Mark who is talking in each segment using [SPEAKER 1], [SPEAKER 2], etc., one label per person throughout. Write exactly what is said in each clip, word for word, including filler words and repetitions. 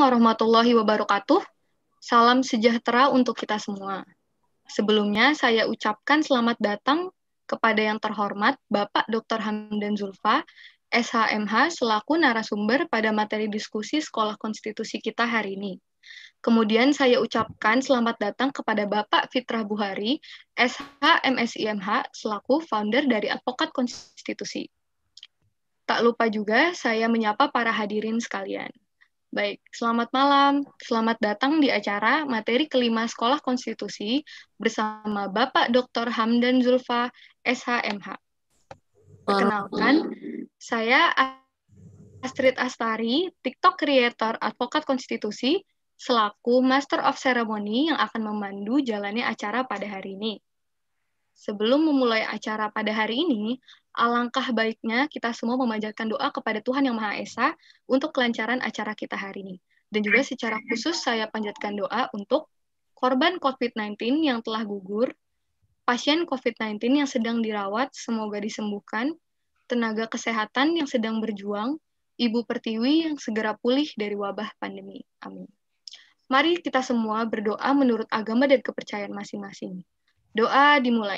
[SPEAKER 1] warahmatullahi wabarakatuh. Salam sejahtera untuk kita semua. Sebelumnya, saya ucapkan selamat datang kepada yang terhormat Bapak doktor Hamdan Zulfa, S H M H, selaku narasumber pada materi diskusi Sekolah Konstitusi kita hari ini. Kemudian saya ucapkan selamat datang kepada Bapak Fitrah Buhari, S H M S I M H, selaku founder dari Advokat Konstitusi. Tak lupa juga saya menyapa para hadirin sekalian. Baik, selamat malam. Selamat datang di acara materi kelima Sekolah Konstitusi bersama Bapak doktor Hamdan Zulfa, S H M H. Perkenalkan, saya Astrid Astari, TikTok Creator Advokat Konstitusi, selaku Master of Ceremony yang akan memandu jalannya acara pada hari ini. Sebelum memulai acara pada hari ini, alangkah baiknya kita semua memanjatkan doa kepada Tuhan Yang Maha Esa untuk kelancaran acara kita hari ini. Dan juga secara khusus saya panjatkan doa untuk korban covid sembilan belas yang telah gugur, pasien covid sembilan belas yang sedang dirawat, semoga disembuhkan, tenaga kesehatan yang sedang berjuang, Ibu Pertiwi yang segera pulih dari wabah pandemi. Amin. Mari kita semua berdoa menurut agama dan kepercayaan masing-masing. Doa dimulai.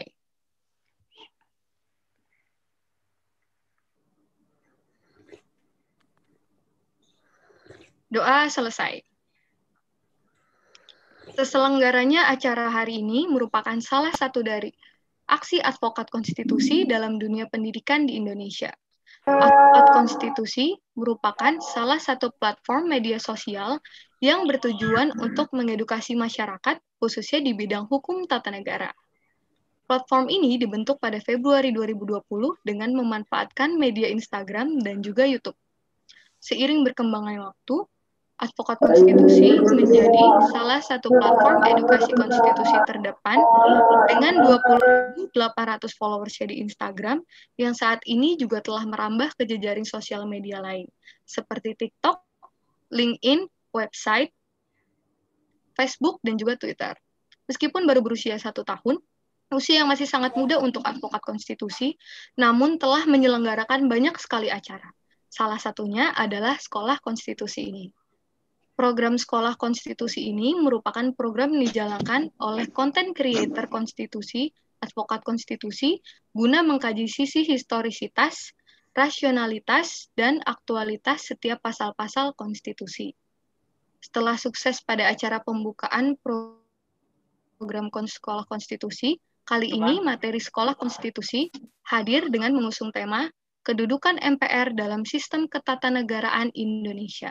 [SPEAKER 1] Doa selesai. Terselenggaranya acara hari ini merupakan salah satu dari aksi advokat konstitusi dalam dunia pendidikan di Indonesia. Advokat konstitusi merupakan salah satu platform media sosial yang bertujuan untuk mengedukasi masyarakat, khususnya di bidang hukum tata negara. Platform ini dibentuk pada Februari dua ribu dua puluh dengan memanfaatkan media Instagram dan juga YouTube. Seiring berkembangnya waktu, Advokat Konstitusi menjadi salah satu platform edukasi konstitusi terdepan dengan dua puluh ribu delapan ratus followers di Instagram yang saat ini juga telah merambah ke jejaring sosial media lain seperti TikTok, LinkedIn, website, Facebook, dan juga Twitter. Meskipun baru berusia satu tahun, usia yang masih sangat muda untuk advokat konstitusi, namun telah menyelenggarakan banyak sekali acara. Salah satunya adalah Sekolah Konstitusi ini. Program Sekolah Konstitusi ini merupakan program yang dijalankan oleh konten creator konstitusi, advokat konstitusi, guna mengkaji sisi historisitas, rasionalitas, dan aktualitas setiap pasal-pasal konstitusi. Setelah sukses pada acara pembukaan program Sekolah Konstitusi, kali ini materi Sekolah Konstitusi hadir dengan mengusung tema Kedudukan M P R dalam Sistem Ketatanegaraan Indonesia.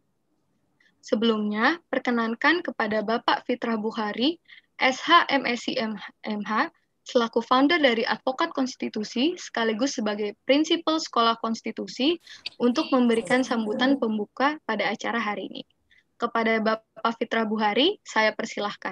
[SPEAKER 1] Sebelumnya, perkenankan kepada Bapak Fitrah Buhari, S H M S I M H, selaku founder dari Advokat Konstitusi, sekaligus sebagai prinsipal Sekolah Konstitusi, untuk memberikan sambutan pembuka pada acara hari ini. Kepada Bapak Fitrah Buhari, saya persilahkan.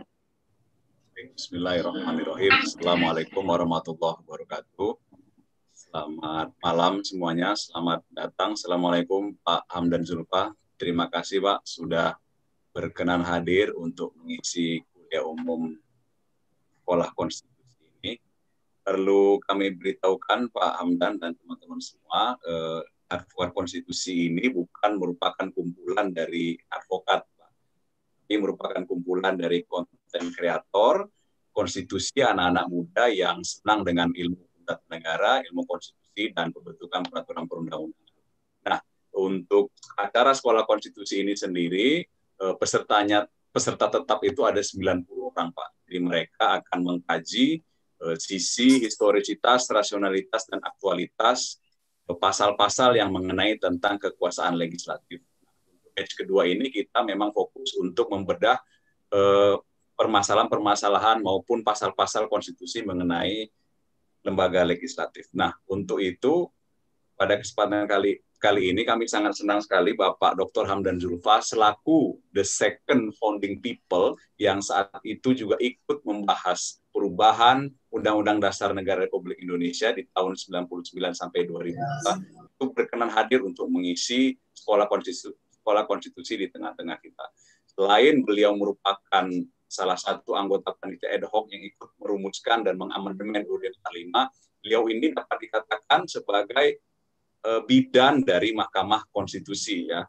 [SPEAKER 2] Bismillahirrahmanirrahim. Assalamualaikum warahmatullahi wabarakatuh. Selamat malam semuanya. Selamat datang. Assalamualaikum Pak Hamdan Zulfa. Terima kasih Pak sudah berkenan hadir untuk mengisi kuliah umum Sekolah Konstitusi ini. Perlu kami beritahukan Pak Hamdan dan teman-teman semua, eh, advokat konstitusi ini bukan merupakan kumpulan dari advokat, Pak. Ini merupakan kumpulan dari konten kreator, konstitusi, anak-anak muda yang senang dengan ilmu tata negara, ilmu konstitusi, dan pembentukan peraturan perundang-undangan. Nah, untuk acara Sekolah Konstitusi ini sendiri, pesertanya peserta tetap itu ada sembilan puluh orang, Pak. Jadi mereka akan mengkaji uh, sisi historisitas, rasionalitas, dan aktualitas uh, pasal-pasal yang mengenai tentang kekuasaan legislatif. Untuk batch kedua ini kita memang fokus untuk membedah uh, permasalahan-permasalahan maupun pasal-pasal konstitusi mengenai lembaga legislatif. Nah, untuk itu pada kesempatan kali kali ini kami sangat senang sekali Bapak doktor Hamdan Zulfa selaku the second founding people yang saat itu juga ikut membahas perubahan Undang-Undang Dasar Negara Republik Indonesia di tahun sembilan puluh sembilan sampai dua ribu empat itu berkenan hadir untuk mengisi sekolah konstitusi, sekolah konstitusi di tengah-tengah kita. Selain beliau merupakan salah satu anggota panitia ad hoc yang ikut merumuskan dan mengamandemen U U D empat puluh lima, beliau ini dapat dikatakan sebagai uh, bidan dari Mahkamah Konstitusi, ya.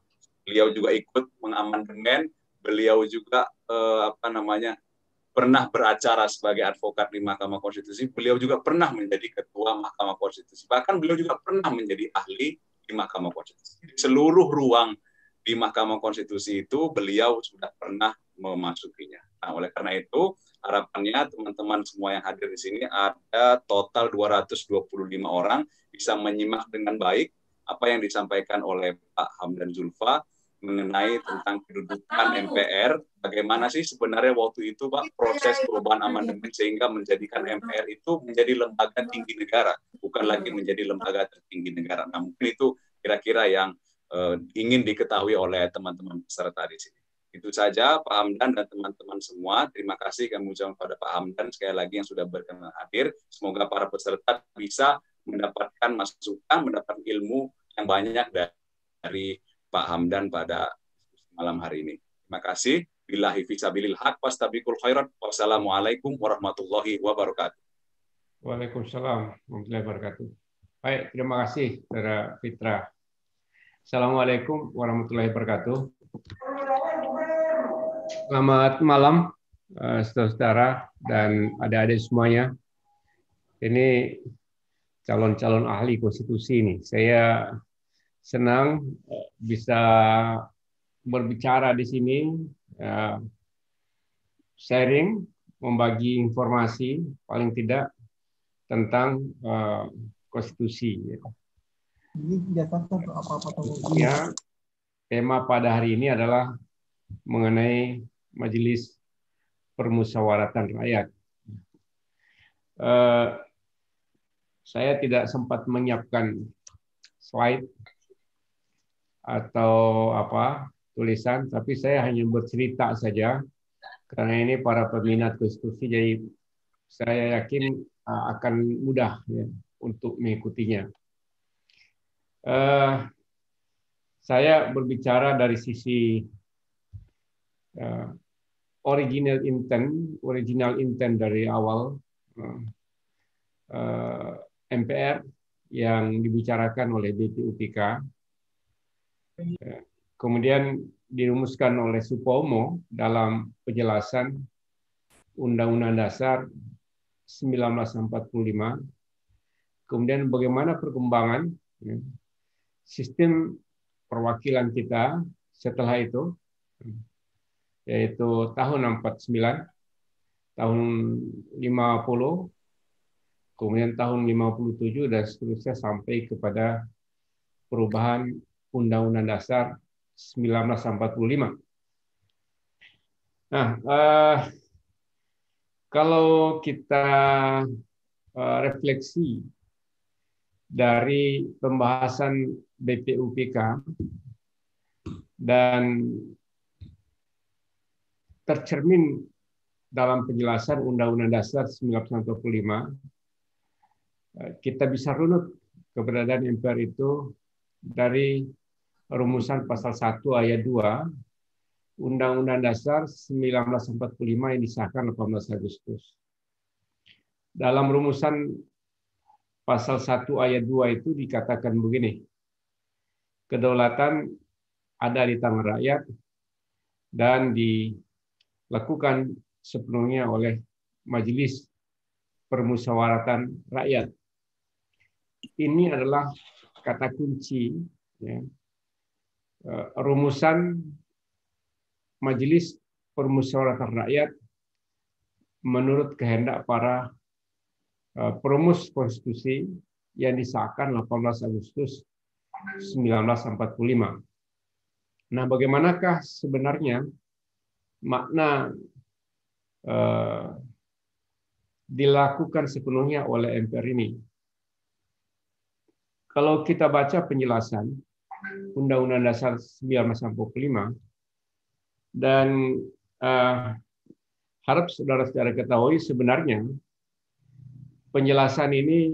[SPEAKER 2] beliau juga ikut mengamandemen, beliau juga eh, apa namanya pernah beracara sebagai advokat di Mahkamah Konstitusi, beliau juga pernah menjadi ketua Mahkamah Konstitusi, bahkan beliau juga pernah menjadi ahli di Mahkamah Konstitusi. Di seluruh ruang di Mahkamah Konstitusi itu beliau sudah pernah memasukinya. Nah, oleh karena itu harapannya teman-teman semua yang hadir di sini ada total dua ratus dua puluh lima orang bisa menyimak dengan baik apa yang disampaikan oleh Pak Hamdan Zulfa mengenai tentang kedudukan M P R, bagaimana sih sebenarnya waktu itu Pak proses perubahan amandemen sehingga menjadikan M P R itu menjadi lembaga tinggi negara, bukan lagi menjadi lembaga tertinggi negara. Nah, mungkin itu kira-kira yang uh, ingin diketahui oleh teman-teman peserta di sini. Itu saja Pak Hamdan dan teman-teman semua. Terima kasih kami ucapkan pada Pak Hamdan sekali lagi yang sudah berkenan hadir. Semoga para peserta bisa mendapatkan masukan, mendapatkan ilmu yang banyak dari Pak Hamdan pada malam hari ini. Terima kasih. Billahi fisabilil haq wastabiqul khairat. Wassalamualaikum warahmatullahi wabarakatuh.
[SPEAKER 3] Waalaikumsalam warahmatullahi wabarakatuh. Baik, terima kasih Saudara Fitra. Assalamualaikum warahmatullahi wabarakatuh. Selamat malam saudara-saudara dan adik-adik semuanya. Ini calon-calon ahli konstitusi ini. Saya senang bisa berbicara di sini, sharing, membagi informasi paling tidak tentang konstitusi. Ya, tema pada hari ini adalah mengenai Majelis Permusyawaratan Rakyat. Saya tidak sempat menyiapkan slide atau apa tulisan, tapi saya hanya bercerita saja karena ini para peminat konstitusi, jadi saya yakin akan mudah ya, untuk mengikutinya. Uh, saya berbicara dari sisi uh, original intent, original intent dari awal uh, uh, M P R yang dibicarakan oleh B P U P K. Kemudian dirumuskan oleh Supomo dalam penjelasan Undang-Undang Dasar seribu sembilan ratus empat puluh lima. Kemudian bagaimana perkembangan sistem perwakilan kita setelah itu, yaitu tahun empat puluh sembilan, tahun lima puluh, kemudian tahun lima puluh tujuh, dan seterusnya sampai kepada perubahan Undang-Undang Dasar seribu sembilan ratus empat puluh lima. Nah, eh, kalau kita eh, refleksi dari pembahasan B P U P K dan tercermin dalam penjelasan Undang-Undang Dasar seribu sembilan ratus empat puluh lima, kita bisa runut keberadaan M P R itu dari rumusan pasal satu ayat dua Undang-Undang Dasar seribu sembilan ratus empat puluh lima yang disahkan delapan belas Agustus. Dalam rumusan pasal satu ayat dua itu dikatakan begini, kedaulatan ada di tangan rakyat dan dilakukan sepenuhnya oleh Majelis Permusyawaratan Rakyat. Ini adalah kata kunci ya, rumusan Majelis Permusyawaratan Rakyat menurut kehendak para perumus konstitusi yang disahkan delapan belas Agustus seribu sembilan ratus empat puluh lima. Nah, bagaimanakah sebenarnya makna eh, dilakukan sepenuhnya oleh M P R ini? Kalau kita baca penjelasan Undang-Undang Dasar seribu sembilan ratus empat puluh lima, dan eh, harap saudara-saudara ketahui sebenarnya penjelasan ini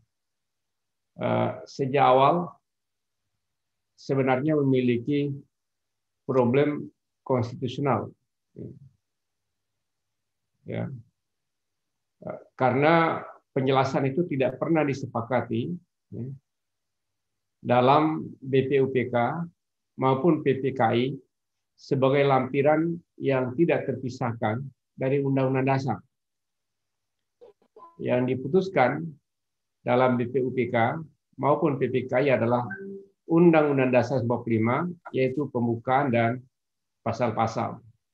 [SPEAKER 3] uh, sejak awal sebenarnya memiliki problem konstitusional, ya, karena penjelasan itu tidak pernah disepakati ya, dalam B P U P K maupun P P K I sebagai lampiran yang tidak terpisahkan dari Undang-Undang Dasar. Yang diputuskan dalam B P U P K maupun P P K I adalah Undang-Undang Dasar empat puluh lima, yaitu pembukaan dan pasal-pasal.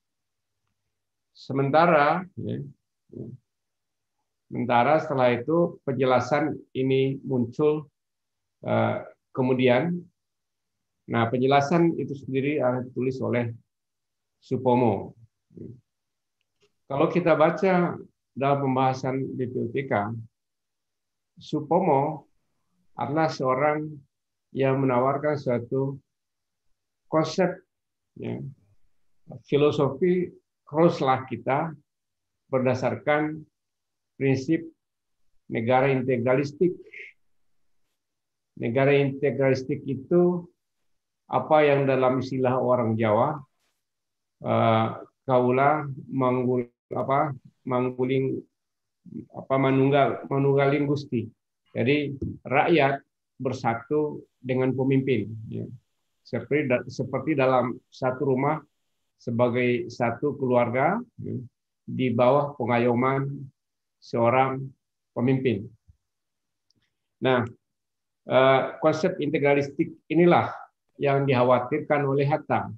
[SPEAKER 3] Sementara, ya, sementara setelah itu penjelasan ini muncul uh, kemudian. Nah, penjelasan itu sendiri ditulis oleh Supomo. Kalau kita baca dalam pembahasan B P U P K, Supomo adalah seorang yang menawarkan suatu konsep, ya, filosofi kruslah kita berdasarkan prinsip negara integralistik. Negara integralistik itu apa yang dalam istilah orang Jawa uh, kaula manggul apa mangguling apa manunggal manunggaling gusti. Jadi rakyat bersatu dengan pemimpin, ya. Seperti seperti dalam satu rumah sebagai satu keluarga, ya, di bawah pengayoman seorang pemimpin. Nah, uh, konsep integralistik inilah yang dikhawatirkan oleh Hatta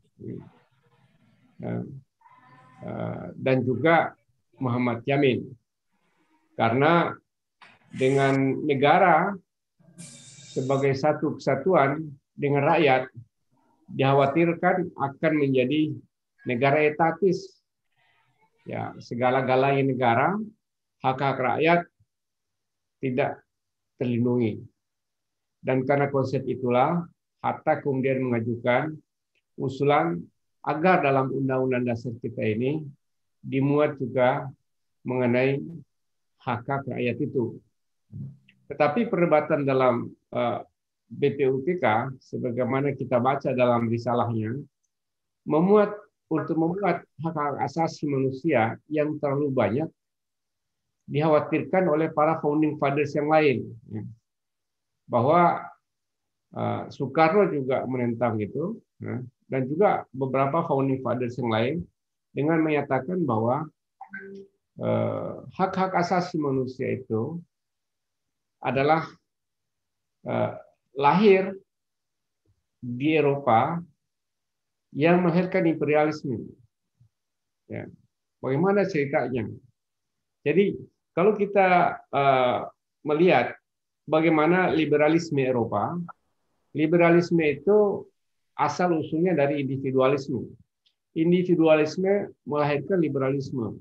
[SPEAKER 3] dan juga Muhammad Yamin, karena dengan negara sebagai satu kesatuan dengan rakyat dikhawatirkan akan menjadi negara etatis, ya, segala-galanya negara, hak-hak rakyat tidak terlindungi. Dan karena konsep itulah Hatta kemudian mengajukan usulan agar dalam Undang-Undang Dasar kita ini dimuat juga mengenai hak-hak rakyat itu. Tetapi perdebatan dalam uh, B P U P K, sebagaimana kita baca dalam risalahnya, memuat untuk membuat hak-hak asasi manusia yang terlalu banyak dikhawatirkan oleh para founding fathers yang lain, ya. Bahwa Uh, Soekarno juga menentang itu, ya, dan juga beberapa founding fathers yang lain dengan menyatakan bahwa uh, hak-hak asasi manusia itu adalah uh, lahir di Eropa yang melahirkan imperialisme. Ya. Bagaimana ceritanya? Jadi kalau kita uh, melihat bagaimana liberalisme Eropa, liberalisme itu asal usulnya dari individualisme. Individualisme melahirkan liberalisme.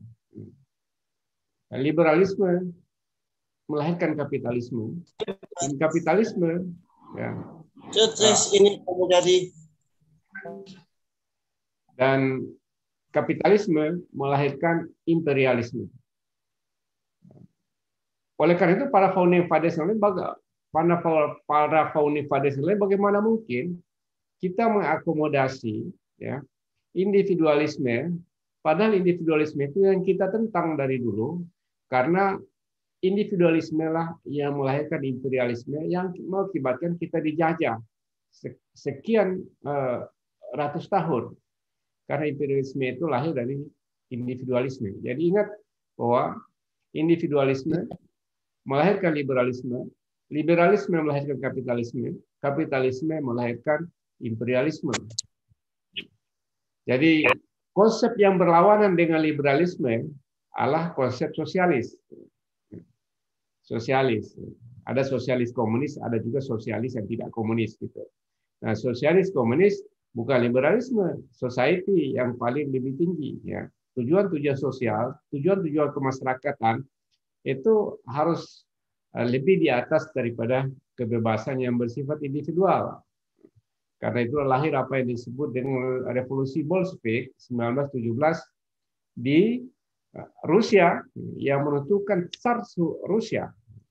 [SPEAKER 3] Liberalisme melahirkan kapitalisme. Dan kapitalisme, ya,
[SPEAKER 4] Terus ini menjadi
[SPEAKER 3] dan kapitalisme melahirkan imperialisme. Oleh karena itu para founding fathers lain baga Para, para founding fathers lain bagaimana mungkin kita mengakomodasi, ya, individualisme, padahal individualisme itu yang kita tentang dari dulu, karena individualisme lah yang melahirkan imperialisme yang mengakibatkan kita dijajah sekian uh, ratus tahun, karena imperialisme itu lahir dari individualisme. Jadi ingat bahwa individualisme melahirkan liberalisme, liberalisme melahirkan kapitalisme, kapitalisme melahirkan imperialisme. Jadi konsep yang berlawanan dengan liberalisme adalah konsep sosialis. Sosialis. Ada sosialis komunis, ada juga sosialis yang tidak komunis gitu. Nah, sosialis komunis bukan liberalisme, society yang paling lebih tinggi, ya. Tujuan-tujuan sosial, tujuan-tujuan kemasyarakatan itu harus lebih di atas daripada kebebasan yang bersifat individual. Karena itu lahir apa yang disebut dengan revolusi Bolshevik seribu sembilan ratus tujuh belas di Rusia yang menentukan Tsar Rusia.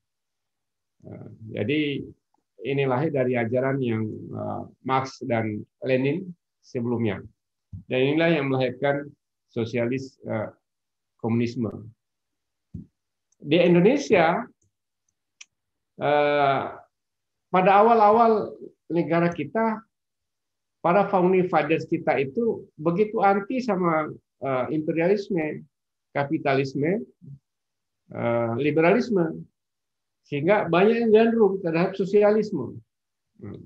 [SPEAKER 3] Jadi ini lahir dari ajaran yang Marx dan Lenin sebelumnya. Dan inilah yang melahirkan sosialis komunisme. Di Indonesia, pada awal-awal negara kita para founding fathers kita itu begitu anti sama uh, imperialisme, kapitalisme, uh, liberalisme, sehingga banyak yang gandrung terhadap sosialisme. Hmm.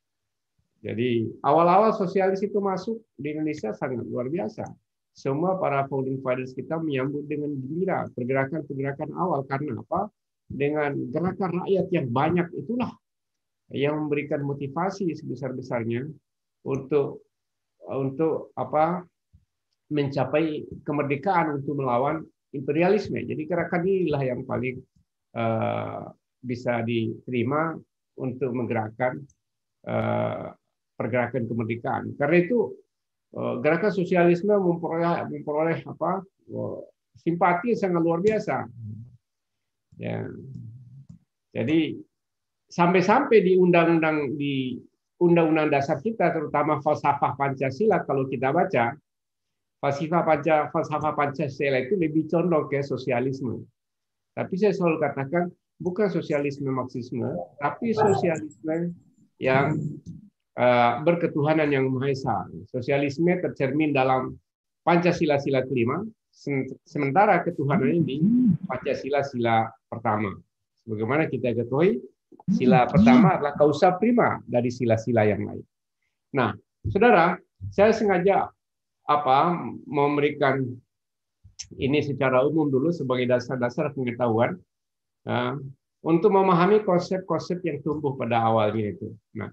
[SPEAKER 3] Jadi awal-awal sosialis itu masuk di Indonesia sangat luar biasa. Semua para founding fathers kita menyambut dengan gembira pergerakan-pergerakan awal. Karena apa? Dengan gerakan rakyat yang banyak itulah yang memberikan motivasi sebesar-besarnya untuk untuk apa? Mencapai kemerdekaan untuk melawan imperialisme. Jadi gerakan inilah yang paling uh, bisa diterima untuk menggerakkan uh, pergerakan kemerdekaan. Karena itu gerakan sosialisme memperoleh, memperoleh apa simpati sangat luar biasa. Ya. Jadi sampai-sampai di undang-undang di undang-undang dasar kita, terutama falsafah Pancasila, kalau kita baca falsafah Panca, falsafah Pancasila itu lebih condong ke sosialisme. Tapi saya selalu katakan bukan sosialisme Marxisme, tapi sosialisme yang Uh, berketuhanan yang Maha Esa. Sosialisme tercermin dalam Pancasila sila kelima, sementara ketuhanan ini Pancasila sila pertama. Sebagaimana kita ketahui, sila pertama adalah kausa prima dari sila-sila yang lain. Nah, saudara, saya sengaja apa memberikan ini secara umum dulu sebagai dasar-dasar pengetahuan uh, untuk memahami konsep-konsep yang tumbuh pada awalnya itu. Nah,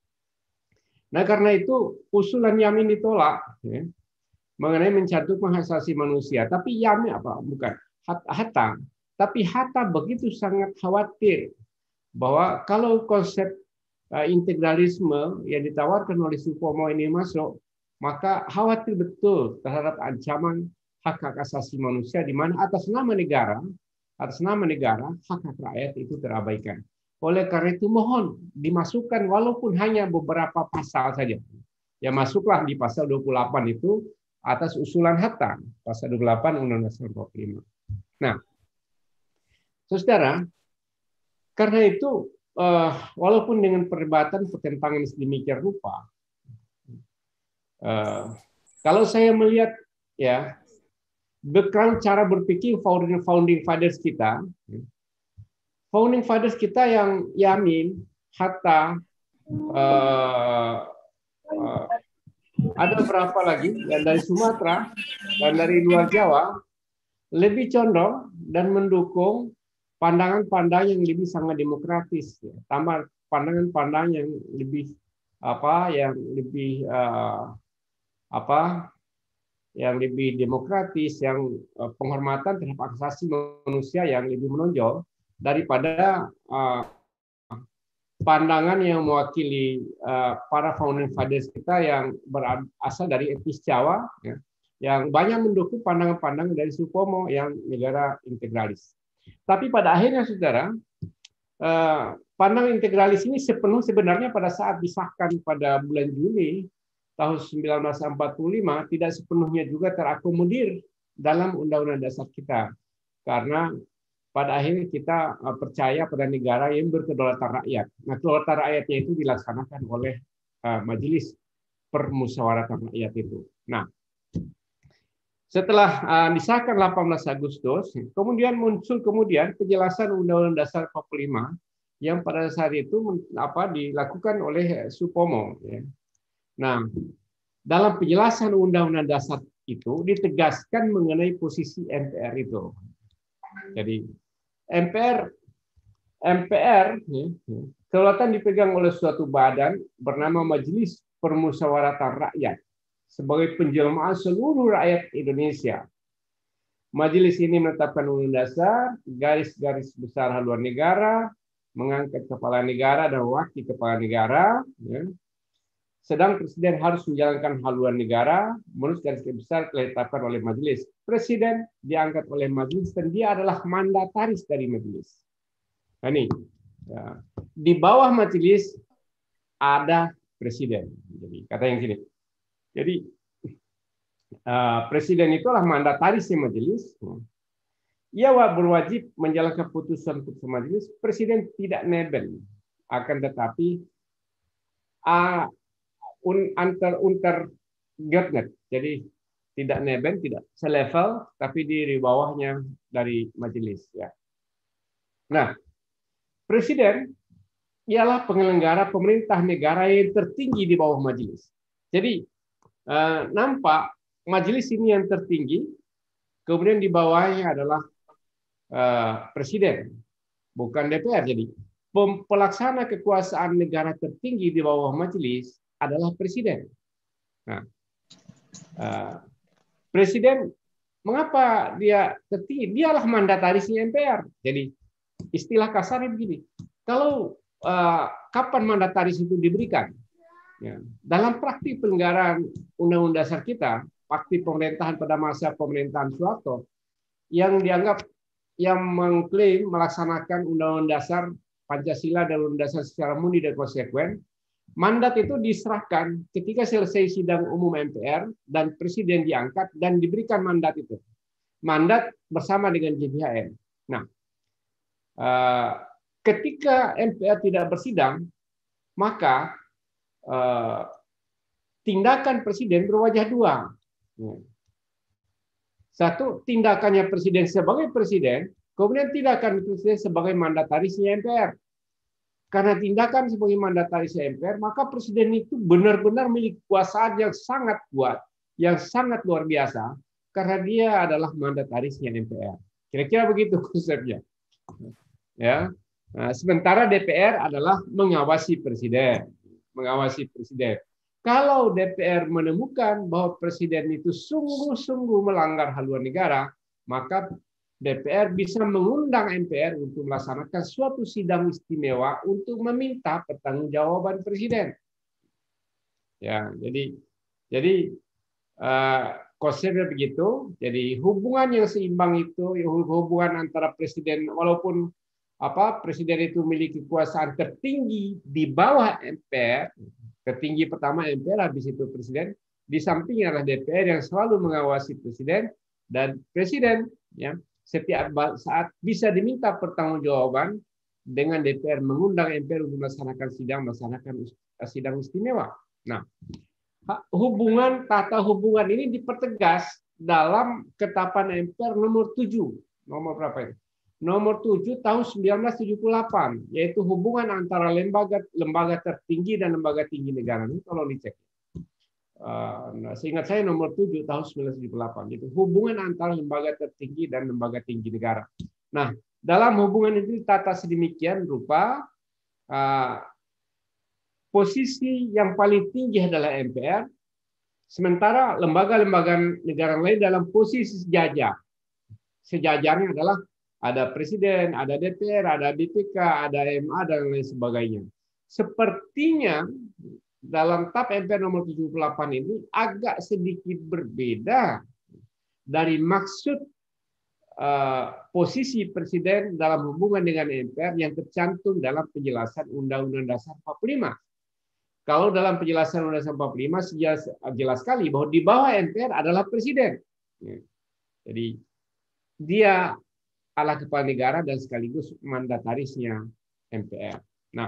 [SPEAKER 3] Nah, karena itu usulan Yamin ditolak ya, mengenai mencantumkan hak asasi manusia. Tapi Yamin apa? Bukan Hatta. Tapi Hatta begitu sangat khawatir bahwa kalau konsep uh, integralisme yang ditawarkan oleh Supomo ini masuk, maka khawatir betul terhadap ancaman hak-hak asasi manusia di mana atas nama negara, atas nama negara hak-hak rakyat itu terabaikan. Oleh karena itu mohon dimasukkan walaupun hanya beberapa pasal saja. Ya masuklah di pasal dua puluh delapan itu atas usulan Hatta, pasal dua puluh delapan Undang-Undang Dasar empat puluh lima. Nah, saudara, karena itu uh, walaupun dengan perdebatan pertentangan sedemikian rupa, uh, kalau saya melihat ya background cara berpikir founding founding fathers kita. Founding fathers kita yang Yamin, Hatta, uh, uh, ada berapa lagi yang dari Sumatera dan dari luar Jawa lebih condong dan mendukung pandangan-pandangan yang lebih sangat demokratis, ya. Tambah pandangan-pandangan yang lebih apa, yang lebih uh, apa, yang lebih demokratis, yang uh, penghormatan terhadap hak asasi manusia yang lebih menonjol daripada uh, pandangan yang mewakili uh, para founding fathers kita yang berasal dari etnis Jawa, ya, yang banyak mendukung pandangan-pandangan dari Supomo yang negara integralis. Tapi pada akhirnya, saudara, uh, pandangan integralis ini sepenuh sebenarnya pada saat disahkan pada bulan Juli tahun seribu sembilan ratus empat puluh lima tidak sepenuhnya juga terakomodir dalam Undang-Undang Dasar kita, karena pada akhirnya kita percaya pada negara yang berkedaulatan rakyat. Nah, kedaulatan rakyatnya itu dilaksanakan oleh uh, Majelis Permusyawaratan Rakyat itu. Nah, setelah uh, disahkan delapan belas Agustus, kemudian muncul kemudian penjelasan Undang-Undang Dasar empat puluh lima yang pada saat itu apa dilakukan oleh Supomo. Ya. Nah, dalam penjelasan Undang-Undang Dasar itu ditegaskan mengenai posisi M P R itu. Jadi M P R M P R ya, kedaulatan dipegang oleh suatu badan bernama Majelis Permusyawaratan Rakyat sebagai penjelmaan seluruh rakyat Indonesia. Majelis ini menetapkan undang dasar, garis-garis besar haluan negara, mengangkat kepala negara dan wakil kepala negara. Ya. Sedang Presiden harus menjalankan haluan negara menurut garis besar telah ditetapkan oleh Majelis. Presiden diangkat oleh Majelis dan dia adalah mandataris dari Majelis. Nah, ini ya. Di bawah Majelis ada Presiden. Jadi kata yang sini. Jadi uh, Presiden itulah mandatarisnya Majelis. Ia berwajib menjalankan putusan-putusan Majelis. Presiden tidak nebel, akan tetapi uh, un, antar untergeordnet. Jadi tidak neben, tidak selevel, tapi di bawahnya dari majelis. Ya. Nah, presiden ialah penyelenggara pemerintah negara yang tertinggi di bawah majelis. Jadi eh, nampak majelis ini yang tertinggi, kemudian di bawahnya adalah eh, presiden, bukan D P R. Jadi pelaksana kekuasaan negara tertinggi di bawah majelis adalah presiden. Nah, eh, presiden mengapa dia tertinggi? Dialah mandatarisnya M P R. Jadi istilah kasarnya begini. Kalau uh, kapan mandataris itu diberikan? Ya. Dalam praktik penyelenggaraan Undang-Undang Dasar kita, praktik pemerintahan pada masa pemerintahan Soeharto, yang dianggap yang mengklaim melaksanakan Undang-Undang Dasar Pancasila dan Undang-Undang Dasar secara murni dan konsekuen, mandat itu diserahkan ketika selesai sidang umum M P R dan presiden diangkat dan diberikan mandat itu. Mandat bersama dengan G B H M. Nah, uh, ketika M P R tidak bersidang, maka eh, tindakan presiden berwajah dua. Satu, tindakannya presiden sebagai presiden, kemudian tindakan presiden sebagai mandatarisnya M P R. Karena tindakan sebagai mandatarisnya M P R, maka presiden itu benar-benar memiliki kekuasaan yang sangat kuat, yang sangat luar biasa, karena dia adalah mandatarisnya M P R. Kira-kira begitu konsepnya. Ya. Nah, sementara D P R adalah mengawasi presiden, mengawasi presiden. Kalau D P R menemukan bahwa presiden itu sungguh-sungguh melanggar haluan negara, maka D P R bisa mengundang M P R untuk melaksanakan suatu sidang istimewa untuk meminta pertanggungjawaban presiden. Ya, jadi jadi uh, konsepnya begitu. Jadi hubungan yang seimbang itu, hubungan antara presiden walaupun apa presiden itu memiliki kekuasaan tertinggi di bawah M P R, tertinggi pertama M P R, habis itu presiden, di sampingnya adalah D P R yang selalu mengawasi presiden, dan presiden ya setiap saat bisa diminta pertanggungjawaban dengan D P R mengundang M P R untuk melaksanakan sidang, melaksanakan sidang istimewa. Nah, hubungan tata hubungan ini dipertegas dalam Ketetapan M P R nomor tujuh, nomor berapa itu? Nomor tujuh tahun seribu sembilan ratus tujuh puluh delapan, yaitu hubungan antara lembaga lembaga tertinggi dan lembaga tinggi negara. Ini tolong dicek. Uh, seingat saya nomor tujuh tahun seribu sembilan ratus tujuh puluh delapan, itu hubungan antara lembaga tertinggi dan lembaga tinggi negara. Nah, dalam hubungan itu ditata sedemikian rupa, uh, posisi yang paling tinggi adalah M P R, sementara lembaga-lembaga negara lain dalam posisi sejajar. Sejajarnya adalah ada presiden, ada D P R, ada B P K, ada M A, dan lain sebagainya. Sepertinya dalam T A P M P R nomor tujuh puluh delapan ini agak sedikit berbeda dari maksud uh, posisi presiden dalam hubungan dengan M P R yang tercantum dalam penjelasan Undang-Undang Dasar empat puluh lima. Kalau dalam penjelasan Undang-Undang Dasar empat puluh lima jelas, jelas sekali bahwa di bawah M P R adalah presiden. Jadi dia adalah kepala negara dan sekaligus mandatarisnya M P R. Nah,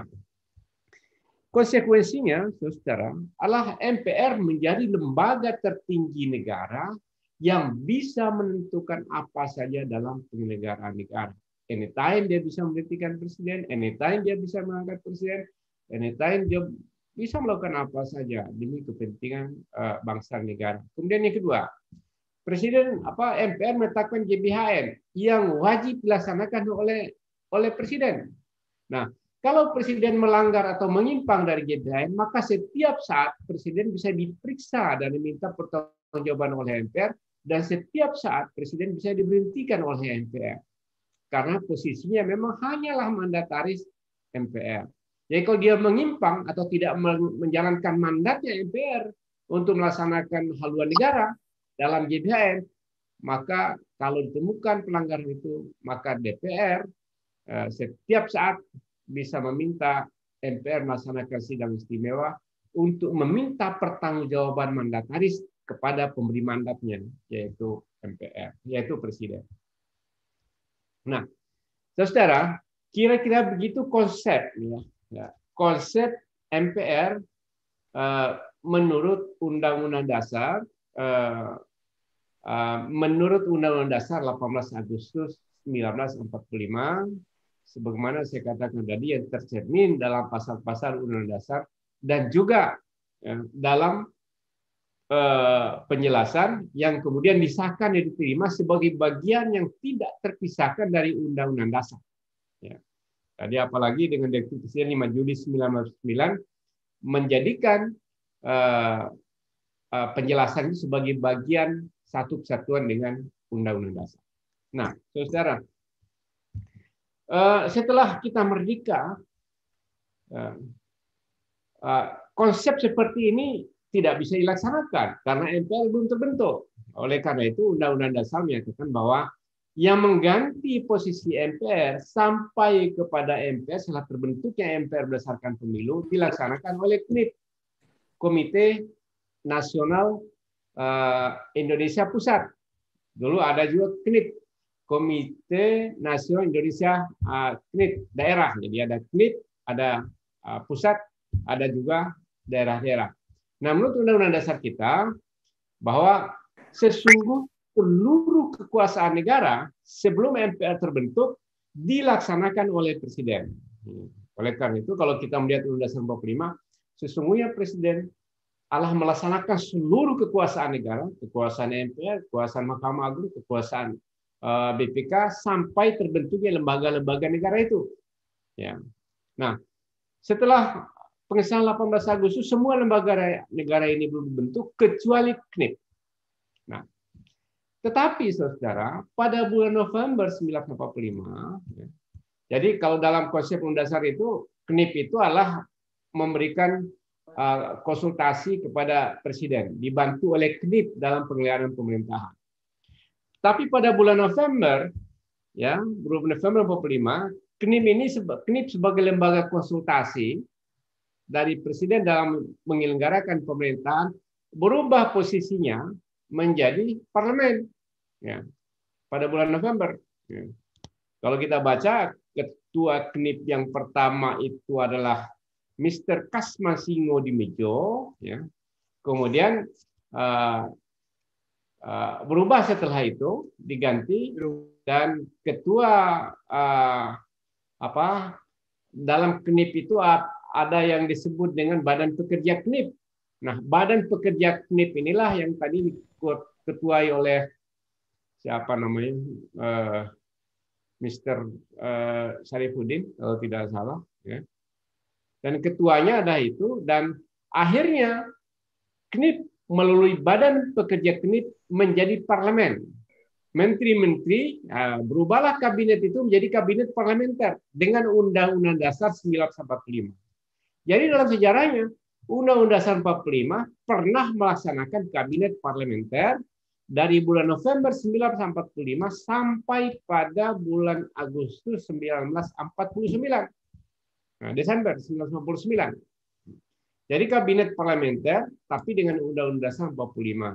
[SPEAKER 3] konsekuensinya, saudara, adalah M P R menjadi lembaga tertinggi negara yang bisa menentukan apa saja dalam penyelenggaraan negara. Anytime dia bisa memberhentikan presiden, anytime dia bisa mengangkat presiden, anytime dia bisa melakukan apa saja demi kepentingan uh, bangsa negara. Kemudian yang kedua, Presiden apa M P R menetapkan G B H M yang wajib dilaksanakan oleh oleh presiden. Nah, kalau presiden melanggar atau menyimpang dari G B H M, maka setiap saat presiden bisa diperiksa dan diminta pertanggungjawaban oleh M P R, dan setiap saat presiden bisa diberhentikan oleh M P R. Karena posisinya memang hanyalah mandataris M P R. Jadi kalau dia menyimpang atau tidak menjalankan mandatnya M P R untuk melaksanakan haluan negara dalam G B H M, maka kalau ditemukan pelanggaran itu, maka D P R eh, setiap saat bisa meminta M P R melaksanakan sidang istimewa untuk meminta pertanggungjawaban mandataris kepada pemberi mandatnya, yaitu M P R, yaitu presiden. Nah, saudara, kira-kira begitu konsep, ya, konsep M P R eh, menurut Undang-Undang Dasar eh, eh, menurut Undang-Undang Dasar delapan belas Agustus seribu sembilan ratus empat puluh lima, sebagaimana saya katakan tadi, yang tercermin dalam pasal-pasal Undang-Undang Dasar dan juga ya, dalam eh, penjelasan yang kemudian disahkan dan diterima sebagai bagian yang tidak terpisahkan dari Undang-Undang Dasar. Ya. Tadi apalagi dengan Dekret Presiden lima Juli seribu sembilan ratus sembilan menjadikan uh, uh, penjelasan itu sebagai bagian satu kesatuan dengan Undang-Undang Dasar. Nah, saudara, uh, setelah kita merdeka, uh, uh, konsep seperti ini tidak bisa dilaksanakan karena M P R belum terbentuk. Oleh karena itu, Undang-Undang Dasar menyatakan bahwa yang mengganti posisi M P R sampai kepada M P R setelah terbentuknya M P R berdasarkan pemilu dilaksanakan oleh K N I P, Komite Nasional uh, Indonesia Pusat. Dulu ada juga K N I P, Komite Nasional Indonesia uh, K N I P daerah. Jadi ada K N I P, ada uh, pusat, ada juga daerah-daerah. Nah, menurut Undang-Undang Dasar kita bahwa sesungguhnya seluruh kekuasaan negara sebelum M P R terbentuk dilaksanakan oleh Presiden. Oleh karena itu, kalau kita melihat Undang-Undang Dasar empat puluh lima, sesungguhnya Presiden Allah melaksanakan seluruh kekuasaan negara, kekuasaan M P R, kekuasaan Mahkamah Agung, kekuasaan B P K, sampai terbentuknya lembaga-lembaga negara itu. Ya. Nah, setelah pengesahan delapan belas Agustus, semua lembaga negara ini belum dibentuk kecuali K N I P. Nah, tetapi saudara, pada bulan November seribu sembilan ratus empat puluh lima, ya, jadi kalau dalam konsep Undang-Undang Dasar itu, K N I P itu adalah memberikan uh, konsultasi kepada Presiden, dibantu oleh K N I P dalam penyelenggaraan pemerintahan. Tapi pada bulan November, ya, bulan November empat puluh lima, K N I P ini K N I P sebagai lembaga konsultasi dari Presiden dalam menyelenggarakan pemerintahan berubah posisinya menjadi parlemen. Ya, pada bulan November. Ya. Kalau kita baca, ketua K N I P yang pertama itu adalah Mister Kasmasingo Dimejo. Ya. Kemudian uh, uh, berubah setelah itu, diganti, dan ketua uh, apa dalam K N I P itu ada yang disebut dengan Badan Pekerja K N I P. Nah, Badan Pekerja K N I P inilah yang tadi diketuai oleh siapa namanya, uh, Mister Uh, Syarifuddin kalau tidak salah, ya. Dan ketuanya ada itu, dan akhirnya K N I P melalui Badan Pekerja K N I P menjadi parlemen. Menteri-menteri, uh, berubahlah kabinet itu menjadi kabinet parlementer dengan Undang-Undang Dasar seribu sembilan ratus empat puluh lima. Jadi dalam sejarahnya Undang-Undang Dasar empat puluh lima pernah melaksanakan kabinet parlementer dari bulan November seribu sembilan ratus empat puluh lima sampai pada bulan Agustus seribu sembilan ratus empat puluh sembilan. Nah, Desember seribu sembilan ratus empat puluh sembilan. Jadi kabinet parlementer tapi dengan Undang-Undang Dasar empat puluh lima.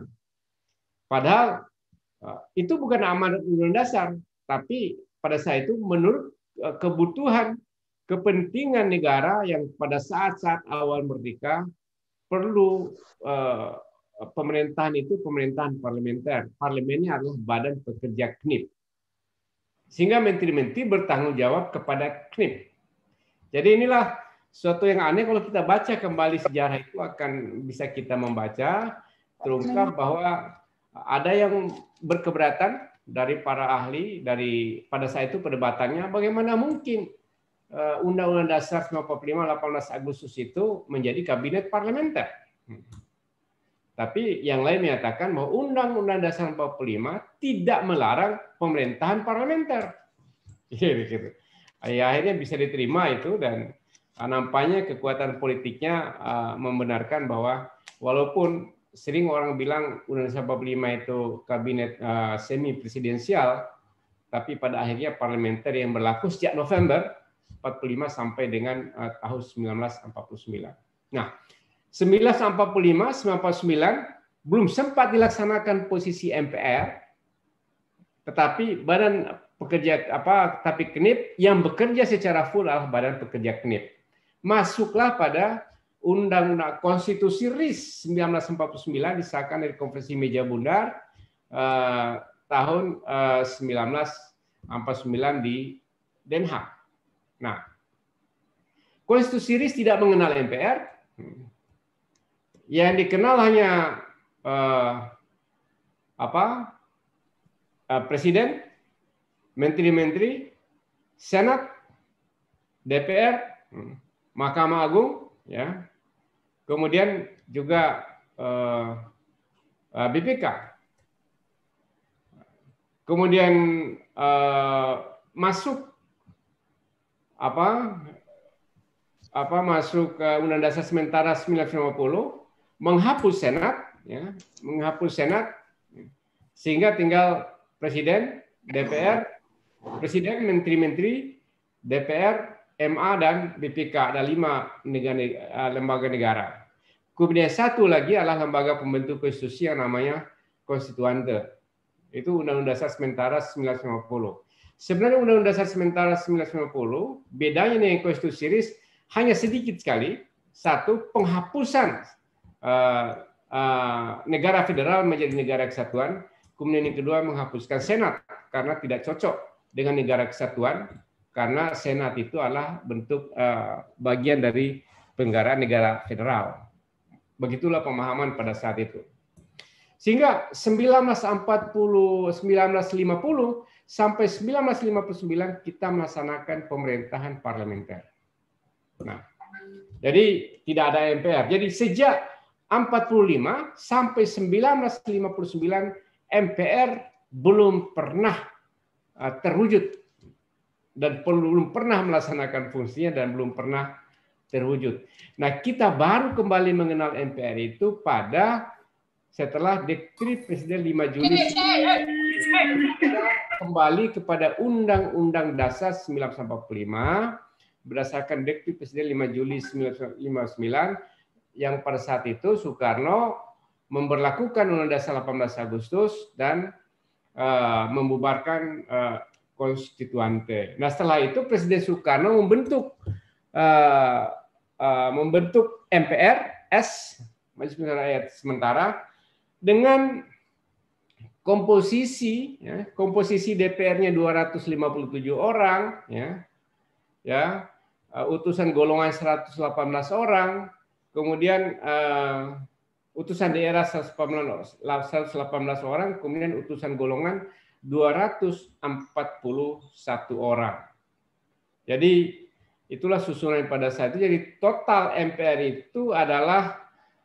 [SPEAKER 3] Padahal itu bukan amanat Undang-Undang Dasar, tapi pada saat itu menurut kebutuhan kepentingan negara yang pada saat-saat awal merdeka perlu uh, pemerintahan itu pemerintahan parlementer. Parlemennya adalah Badan Pekerja K N I P. Sehingga menteri-menteri bertanggung jawab kepada K N I P. Jadi inilah suatu yang aneh kalau kita baca kembali sejarah itu akan bisa kita membaca terungkap bahwa ada yang berkeberatan dari para ahli dari pada saat itu perdebatannya bagaimana mungkin Undang-Undang Dasar seribu sembilan ratus empat puluh lima delapan belas Agustus itu menjadi kabinet parlementer. Tapi yang lain menyatakan bahwa Undang-Undang Dasar empat puluh lima tidak melarang pemerintahan parlementer. Gitu. Ya, akhirnya bisa diterima itu, dan nampaknya kekuatan politiknya membenarkan bahwa walaupun sering orang bilang Undang-Undang Dasar empat puluh lima itu kabinet semi presidensial, tapi pada akhirnya parlementer yang berlaku sejak November empat puluh lima sampai dengan tahun seribu sembilan ratus empat puluh sembilan. Nah, seribu sembilan ratus empat puluh lima sampai empat puluh sembilan belum sempat dilaksanakan posisi M P R, tetapi Badan Pekerja apa tapi K N I P yang bekerja secara full adalah Badan Pekerja K N I P. Masuklah pada Undang-Undang Konstitusi R I S seribu sembilan ratus empat puluh sembilan disahkan dari Konferensi Meja Bundar eh, tahun eh, seribu sembilan ratus empat puluh sembilan di Den Haag. Nah, Konstitusi R I S tidak mengenal M P R. Yang dikenal hanya eh, apa? Eh, Presiden, menteri-menteri, Senat, D P R, Mahkamah Agung, ya, kemudian juga eh, B P K, kemudian eh, masuk apa apa masuk ke Undang Dasar sementara seribu sembilan ratus lima puluh, menghapus Senat, ya, menghapus Senat, sehingga tinggal Presiden, D P R, Presiden, menteri-menteri, D P R, M A dan B P K, ada lima negara, lembaga negara. Kemudian satu lagi adalah lembaga pembentuk konstitusi yang namanya konstituante. Itu Undang-Undang Dasar sementara seribu sembilan ratus lima puluh. Sebenarnya Undang-Undang Dasar sementara seribu sembilan ratus lima puluh bedanya dengan konstitusi R I S hanya sedikit sekali. Satu, penghapusan uh, uh, negara federal menjadi negara kesatuan. Kemudian yang kedua, menghapuskan Senat karena tidak cocok dengan negara kesatuan, karena Senat itu adalah bentuk uh, bagian dari penggaraan negara federal. Begitulah pemahaman pada saat itu. Sehingga seribu sembilan ratus empat puluh, seribu sembilan ratus lima puluh sampai seribu sembilan ratus lima puluh sembilan kita melaksanakan pemerintahan parlementer. Nah, jadi tidak ada M P R. Jadi sejak empat puluh lima sampai seribu sembilan ratus lima puluh sembilan M P R belum pernah terwujud dan belum pernah melaksanakan fungsinya dan belum pernah terwujud. Nah, kita baru kembali mengenal M P R itu pada setelah Dekret Presiden lima Juli kembali kepada Undang-Undang Dasar seribu sembilan ratus empat puluh lima berdasarkan Dekret Presiden lima Juli seribu sembilan ratus lima puluh sembilan yang pada saat itu Soekarno memberlakukan Undang-Undang Dasar delapan belas Agustus dan uh, membubarkan uh, konstituante. Nah, setelah itu Presiden Soekarno membentuk uh, uh, membentuk M P R S, Majelis Permusyawaratan Rakyat Sementara, dengan komposisi ya, komposisi D P R-nya dua ratus lima puluh tujuh orang, ya, ya, uh, utusan golongan seratus delapan belas orang, kemudian uh, utusan daerah seratus delapan belas orang, kemudian utusan golongan dua ratus empat puluh satu orang. Jadi itulah susunan pada saat itu. Jadi total M P R itu adalah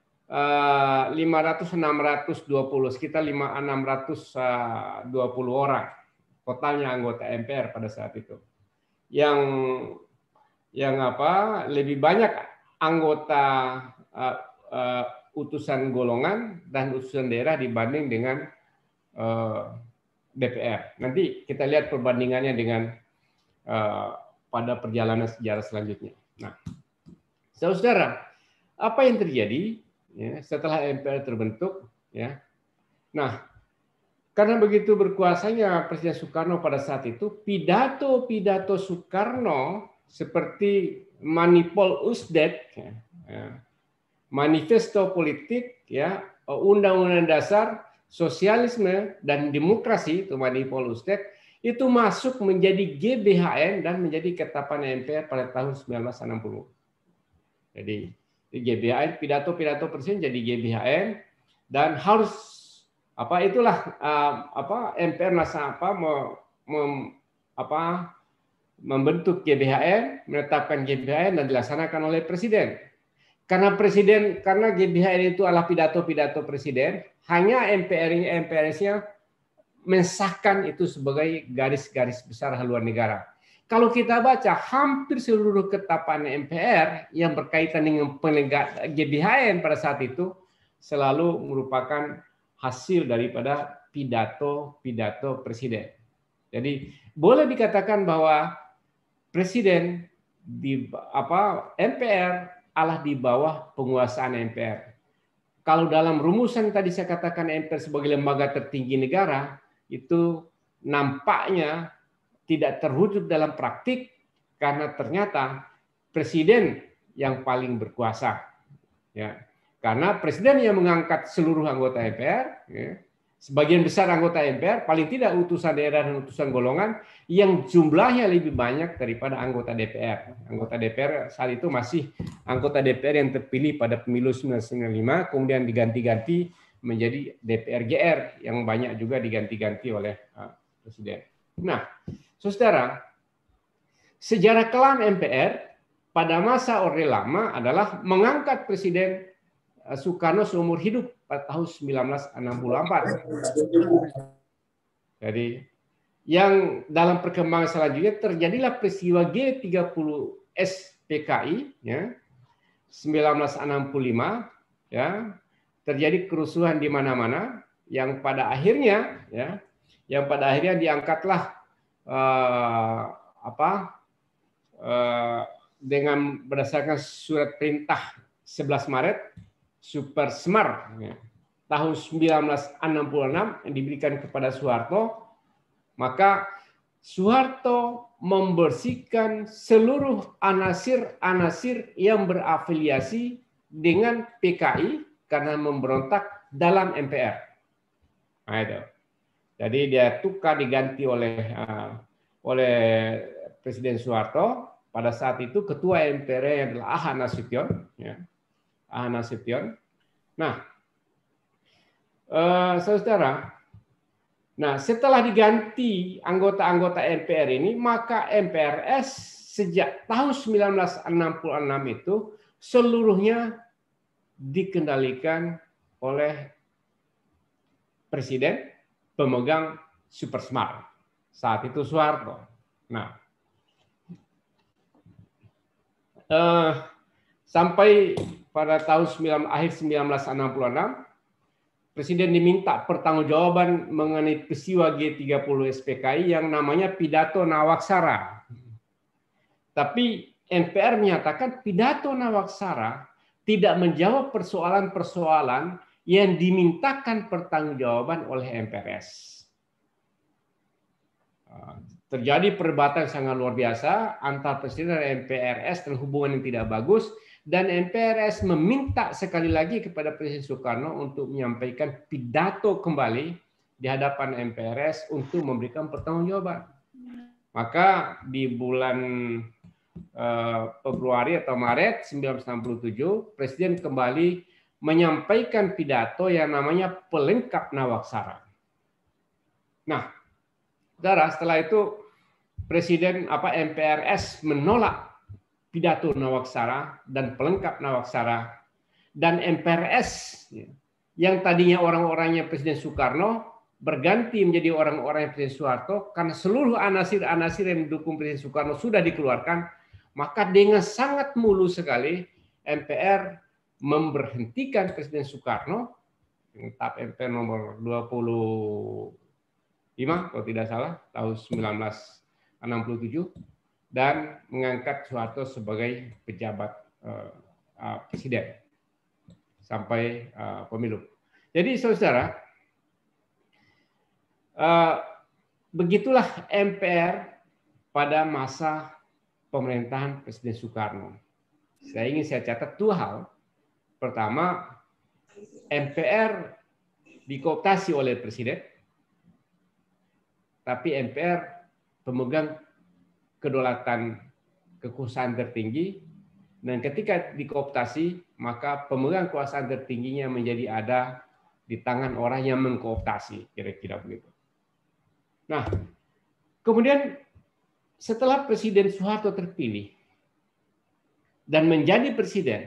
[SPEAKER 3] uh, lima ratus enam ratus dua puluh, sekitar enam ratus dua puluh orang totalnya anggota M P R pada saat itu. Yang yang apa? Lebih banyak anggota uh, uh, utusan golongan dan utusan daerah dibanding dengan uh, D P R. Nanti kita lihat perbandingannya dengan uh, pada perjalanan sejarah selanjutnya. Nah, saudara, apa yang terjadi ya, setelah M P R terbentuk? Ya, nah, karena begitu berkuasanya Presiden Soekarno pada saat itu, pidato-pidato Soekarno seperti Manipol Usdet, ya, ya, manifesto politik, ya, Undang-Undang Dasar, Sosialisme dan Demokrasi, itu Manipol Usdet, itu masuk menjadi G B H N dan menjadi ketetapan M P R pada tahun seribu sembilan ratus enam puluh. Jadi G B H N, pidato-pidato presiden jadi G B H N dan harus apa itulah uh, apa M P R masa apa mem, mem, apa membentuk G B H N, menetapkan G B H N dan dilaksanakan oleh presiden. Karena presiden karena G B H N itu adalah pidato-pidato presiden, hanya M P R-nya M P R-nya mensahkan itu sebagai garis-garis besar haluan negara. Kalau kita baca hampir seluruh ketetapan M P R yang berkaitan dengan penegakan G B H N pada saat itu selalu merupakan hasil daripada pidato-pidato presiden. Jadi boleh dikatakan bahwa presiden di apa M P R adalah di bawah penguasaan M P R. Kalau dalam rumusan tadi saya katakan M P R sebagai lembaga tertinggi negara, itu nampaknya tidak terwujud dalam praktik karena ternyata presiden yang paling berkuasa. Ya, karena presiden yang mengangkat seluruh anggota M P R, ya, sebagian besar anggota M P R, paling tidak utusan daerah dan utusan golongan yang jumlahnya lebih banyak daripada anggota D P R. Anggota D P R saat itu masih anggota D P R yang terpilih pada pemilu seribu sembilan ratus sembilan puluh lima, kemudian diganti-ganti menjadi D P R G R yang banyak juga diganti-ganti oleh uh, presiden. Nah, saudara, sejarah kelam M P R pada masa Orde Lama adalah mengangkat Presiden Soekarno seumur hidup pada tahun seribu sembilan ratus enam puluh empat. Jadi yang dalam perkembangan selanjutnya terjadilah peristiwa G tiga puluh S P K I ya, seribu sembilan ratus enam puluh lima ya, terjadi kerusuhan di mana-mana yang pada akhirnya ya, yang pada akhirnya diangkatlah uh, apa uh, dengan berdasarkan surat perintah sebelas Maret Super Semar ya, tahun seribu sembilan ratus enam puluh enam yang diberikan kepada Soeharto, maka Soeharto membersihkan seluruh anasir-anasir yang berafiliasi dengan P K I karena memberontak dalam M P R. Nah, itu. Jadi dia tukar diganti oleh uh, oleh Presiden Soeharto. Pada saat itu ketua M P R adalah A H Nasution, ya. A H Nasution. Nah, uh, saudara, nah setelah diganti anggota-anggota M P R ini, maka M P R S sejak tahun seribu sembilan ratus enam puluh enam itu seluruhnya dikendalikan oleh presiden pemegang Super Semar. Saat itu Soeharto. Nah, eh, sampai pada tahun akhir seribu sembilan ratus enam puluh enam, presiden diminta pertanggungjawaban mengenai peristiwa G tiga puluh S P K I yang namanya pidato Nawaksara. Tapi M P R menyatakan pidato Nawaksara tidak menjawab persoalan-persoalan yang dimintakan pertanggungjawaban oleh M P R S. Terjadi perdebatan sangat luar biasa antara presiden dan M P R S dan hubungan yang tidak bagus, dan M P R S meminta sekali lagi kepada Presiden Soekarno untuk menyampaikan pidato kembali di hadapan M P R S untuk memberikan pertanggungjawaban. Maka di bulan uh, Februari atau Maret seribu sembilan ratus enam puluh tujuh, Presiden kembali menyampaikan pidato yang namanya pelengkap Nawaksara. Nah, saudara, setelah itu Presiden apa M P R S menolak pidato Nawaksara dan pelengkap Nawaksara, dan M P R S yang tadinya orang-orangnya Presiden Soekarno berganti menjadi orang-orang Presiden Soeharto karena seluruh anasir-anasir yang mendukung Presiden Soekarno sudah dikeluarkan, maka dengan sangat mulus sekali M P R memberhentikan Presiden Soekarno, Tap M P R nomor dua puluh lima kalau tidak salah tahun seribu sembilan ratus enam puluh tujuh, dan mengangkat Soeharto sebagai pejabat uh, uh, presiden sampai uh, pemilu. Jadi saudara, uh, begitulah M P R pada masa pemerintahan Presiden Soekarno. Saya ingin saya catat dua hal. Pertama, M P R dikooptasi oleh presiden, tapi M P R pemegang kedaulatan kekuasaan tertinggi, dan ketika dikooptasi maka pemegang kekuasaan tertingginya menjadi ada di tangan orang yang mengkooptasi, kira-kira begitu. Nah, kemudian setelah Presiden Soeharto terpilih dan menjadi presiden,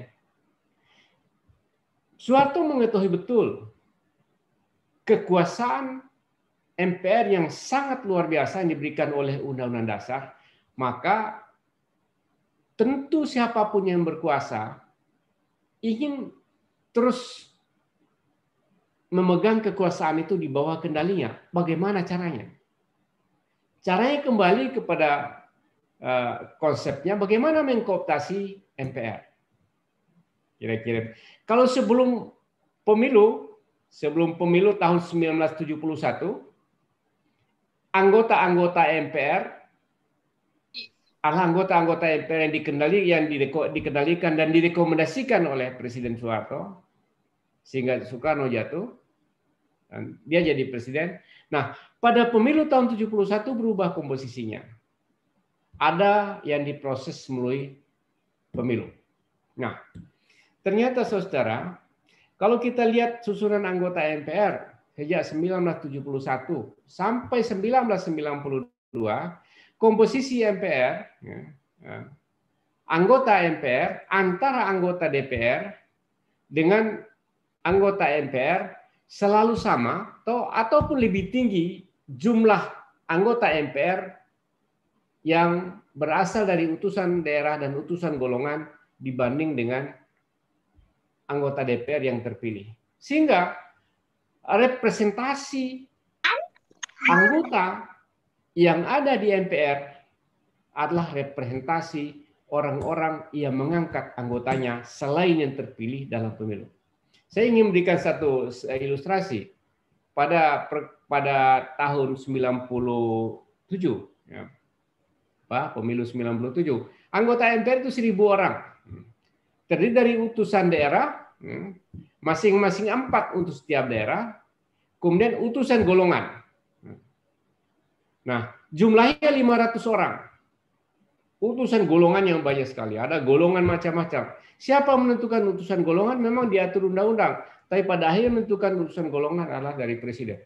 [SPEAKER 3] Soeharto mengetahui betul kekuasaan M P R yang sangat luar biasa yang diberikan oleh Undang-Undang Dasar, maka tentu siapapun yang berkuasa ingin terus memegang kekuasaan itu di bawah kendalinya. Bagaimana caranya? Caranya kembali kepada uh, konsepnya bagaimana mengkooptasi M P R. Kira-kira kalau sebelum pemilu, sebelum pemilu tahun seribu sembilan ratus tujuh puluh satu, anggota-anggota M P R adalah anggota-anggota M P R yang dikendali yang dikendalikan dan direkomendasikan oleh Presiden Soeharto sehingga Soekarno jatuh dan dia jadi presiden. Nah, pada pemilu tahun tujuh puluh satu berubah komposisinya. Ada yang diproses melalui pemilu. Nah, ternyata saudara, kalau kita lihat susunan anggota M P R sejak seribu sembilan ratus tujuh puluh satu sampai seribu sembilan ratus sembilan puluh dua, komposisi M P R, ya, ya, anggota M P R antara anggota D P R dengan anggota M P R selalu sama atau ataupun lebih tinggi jumlah anggota M P R yang berasal dari utusan daerah dan utusan golongan dibanding dengan anggota D P R yang terpilih. Sehingga representasi anggota yang ada di M P R adalah representasi orang-orang yang mengangkat anggotanya selain yang terpilih dalam pemilu. Saya ingin memberikan satu ilustrasi. Pada pada tahun sembilan puluh tujuh, ya, Pak, pemilu sembilan puluh tujuh, anggota M P R itu seribu orang. Terdiri dari utusan daerah, masing-masing empat untuk setiap daerah, kemudian utusan golongan. Nah, jumlahnya lima ratus orang. Utusan golongan yang banyak sekali. Ada golongan macam-macam. Siapa menentukan utusan golongan memang diatur undang-undang. Tapi pada akhirnya menentukan utusan golongan adalah dari presiden.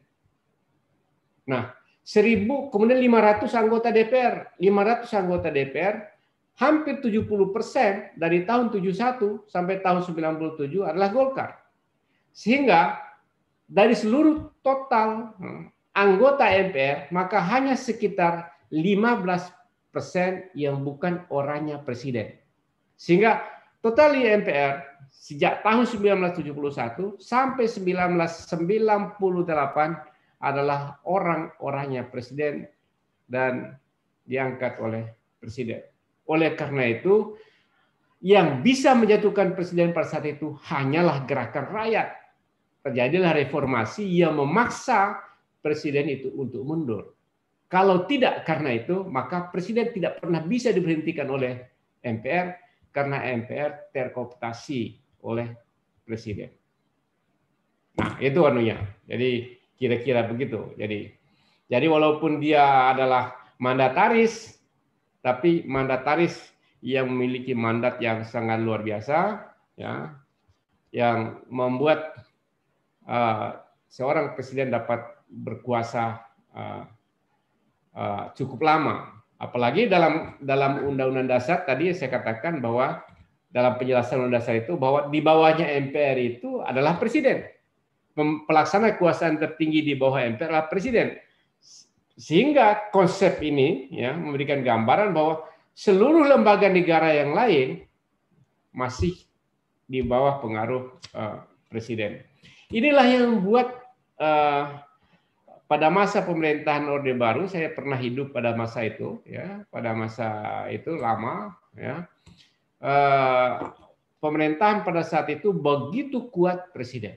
[SPEAKER 3] Nah, seribu, kemudian lima ratus anggota D P R. lima ratus anggota D P R, hampir tujuh puluh persen dari tahun tujuh puluh satu sampai tahun sembilan puluh tujuh adalah Golkar. Sehingga dari seluruh total anggota M P R, maka hanya sekitar lima belas persen yang bukan orangnya presiden. Sehingga total di M P R sejak tahun sembilan belas tujuh puluh satu sampai seribu sembilan ratus sembilan puluh delapan adalah orang-orangnya presiden dan diangkat oleh presiden. Oleh karena itu, yang bisa menjatuhkan presiden pada saat itu hanyalah gerakan rakyat. Terjadilah reformasi yang memaksa presiden itu untuk mundur. Kalau tidak karena itu, maka presiden tidak pernah bisa diberhentikan oleh M P R karena M P R terkooptasi oleh presiden. Nah, itu anunya. Jadi kira-kira begitu. Jadi jadi walaupun dia adalah mandataris, tapi mandataris yang memiliki mandat yang sangat luar biasa, ya, yang membuat uh, seorang presiden dapat berkuasa uh, Uh, cukup lama, apalagi dalam dalam Undang-Undang Dasar tadi saya katakan bahwa dalam penjelasan Undang-Undang Dasar itu bahwa di bawahnya M P R itu adalah presiden, pelaksana kekuasaan tertinggi di bawah M P R adalah presiden, sehingga konsep ini ya memberikan gambaran bahwa seluruh lembaga negara yang lain masih di bawah pengaruh uh, presiden. Inilah yang membuat uh, pada masa pemerintahan Orde Baru, saya pernah hidup pada masa itu, ya, pada masa itu lama, ya. Eh, pemerintahan pada saat itu begitu kuat presiden.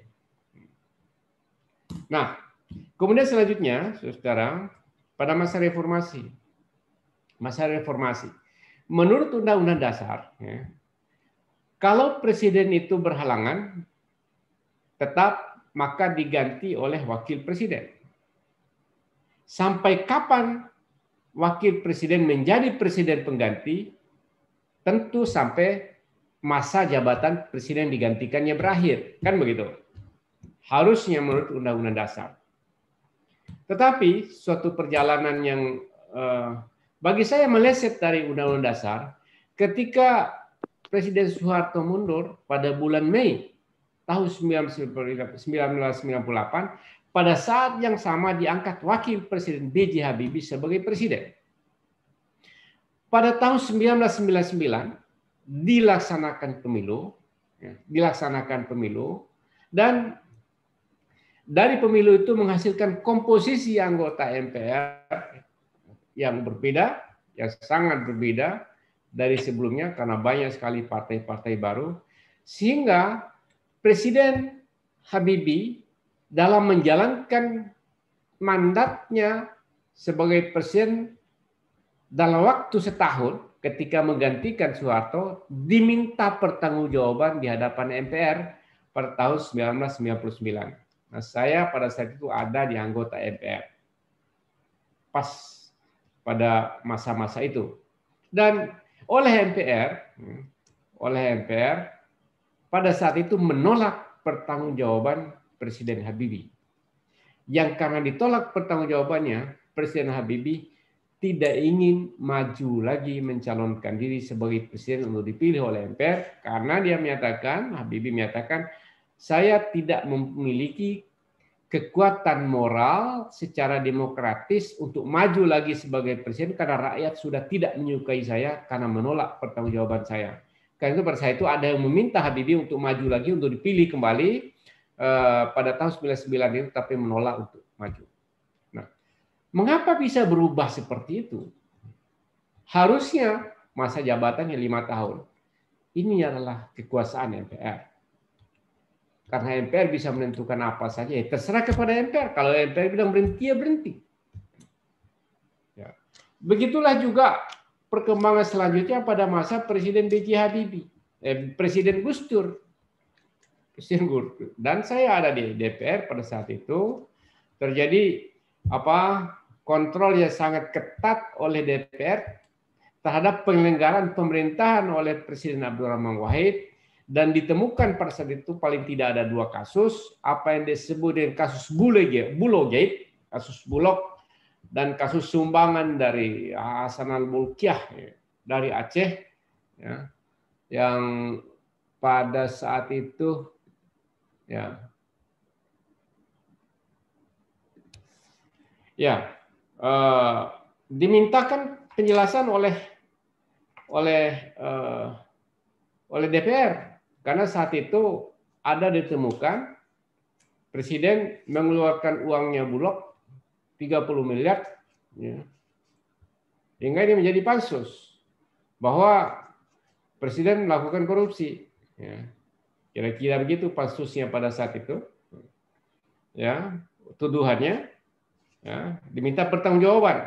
[SPEAKER 3] Nah, kemudian selanjutnya, saudara, pada masa reformasi, masa reformasi, menurut Undang-Undang Dasar, ya, kalau presiden itu berhalangan, tetap maka diganti oleh wakil presiden. Sampai kapan wakil presiden menjadi presiden pengganti, tentu sampai masa jabatan presiden digantikannya berakhir. Kan begitu. Harusnya menurut Undang-Undang Dasar. Tetapi suatu perjalanan yang eh, bagi saya meleset dari Undang-Undang Dasar, ketika Presiden Soeharto mundur pada bulan Mei tahun sembilan belas sembilan puluh delapan, pada saat yang sama diangkat Wakil Presiden B J Habibie sebagai presiden. Pada tahun seribu sembilan ratus sembilan puluh sembilan dilaksanakan pemilu, ya, dilaksanakan pemilu, dan dari pemilu itu menghasilkan komposisi anggota M P R yang berbeda, yang sangat berbeda dari sebelumnya karena banyak sekali partai-partai baru, sehingga Presiden Habibie dalam menjalankan mandatnya sebagai presiden dalam waktu setahun ketika menggantikan Soeharto diminta pertanggungjawaban di hadapan M P R pada tahun seribu sembilan ratus sembilan puluh sembilan. Nah, saya pada saat itu ada di anggota M P R pas pada masa-masa itu. Dan oleh M P R, oleh M P R pada saat itu menolak pertanggungjawaban Presiden Habibie. Yang karena ditolak pertanggungjawabannya, Presiden Habibie tidak ingin maju lagi mencalonkan diri sebagai presiden untuk dipilih oleh M P R karena dia menyatakan, Habibie menyatakan, saya tidak memiliki kekuatan moral secara demokratis untuk maju lagi sebagai presiden karena rakyat sudah tidak menyukai saya karena menolak pertanggungjawaban saya. Karena itu pada saat itu ada yang meminta Habibie untuk maju lagi untuk dipilih kembali eh, pada tahun sembilan puluh sembilan itu, tapi menolak untuk maju. Nah, mengapa bisa berubah seperti itu? Harusnya masa jabatannya lima tahun. Ini adalah kekuasaan M P R. Karena M P R bisa menentukan apa saja, ya terserah kepada M P R. Kalau M P R bilang berhenti, ya berhenti. Ya. Begitulah juga perkembangan selanjutnya pada masa Presiden B J Habibie, eh, Presiden Gus Dur. Presiden Gus Dur. Dan saya ada di D P R pada saat itu, terjadi apa kontrol yang sangat ketat oleh D P R terhadap penyelenggaraan pemerintahan oleh Presiden Abdurrahman Wahid. Dan ditemukan pada saat itu paling tidak ada dua kasus, apa yang disebut dengan kasus Bulogate, kasus Bulog, dan kasus sumbangan dari Hasan al-Bolkiah dari Aceh, ya, yang pada saat itu, ya, ya, eh, dimintakan penjelasan oleh oleh eh, oleh D P R. Karena saat itu ada ditemukan Presiden mengeluarkan uangnya Bulog tiga puluh miliar, ya, hingga ini menjadi pansus bahwa Presiden melakukan korupsi. Ya. Kira-kira begitu pansusnya pada saat itu. Ya, tuduhannya, ya, diminta pertanggungjawaban.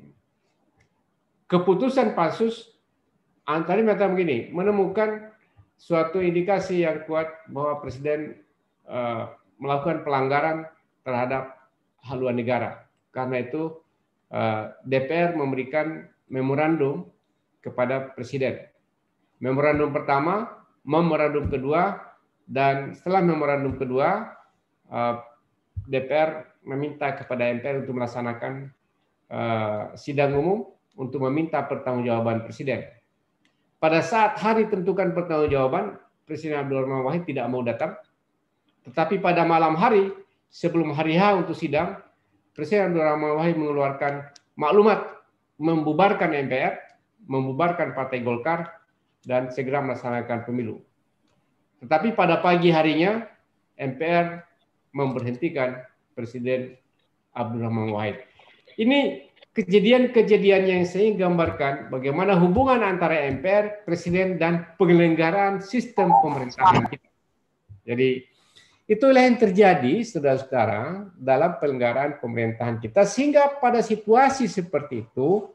[SPEAKER 3] Keputusan pansus antara mengatakan begini, menemukan suatu indikasi yang kuat bahwa Presiden uh, melakukan pelanggaran terhadap haluan negara. Karena itu uh, D P R memberikan memorandum kepada Presiden. Memorandum pertama, memorandum kedua, dan setelah memorandum kedua, uh, D P R meminta kepada M P R untuk melaksanakan uh, sidang umum untuk meminta pertanggungjawaban Presiden. Pada saat hari tentukan pertanggungjawaban, Presiden Abdurrahman Wahid tidak mau datang. Tetapi pada malam hari, sebelum hari H untuk sidang, Presiden Abdurrahman Wahid mengeluarkan maklumat membubarkan M P R, membubarkan Partai Golkar, dan segera melaksanakan pemilu. Tetapi pada pagi harinya, M P R memberhentikan Presiden Abdurrahman Wahid. Ini kejadian-kejadian yang saya gambarkan bagaimana hubungan antara M P R, Presiden, dan penyelenggaraan sistem pemerintahan kita. Jadi itulah yang terjadi, saudara-saudara, dalam penyelenggaraan pemerintahan kita, sehingga pada situasi seperti itu,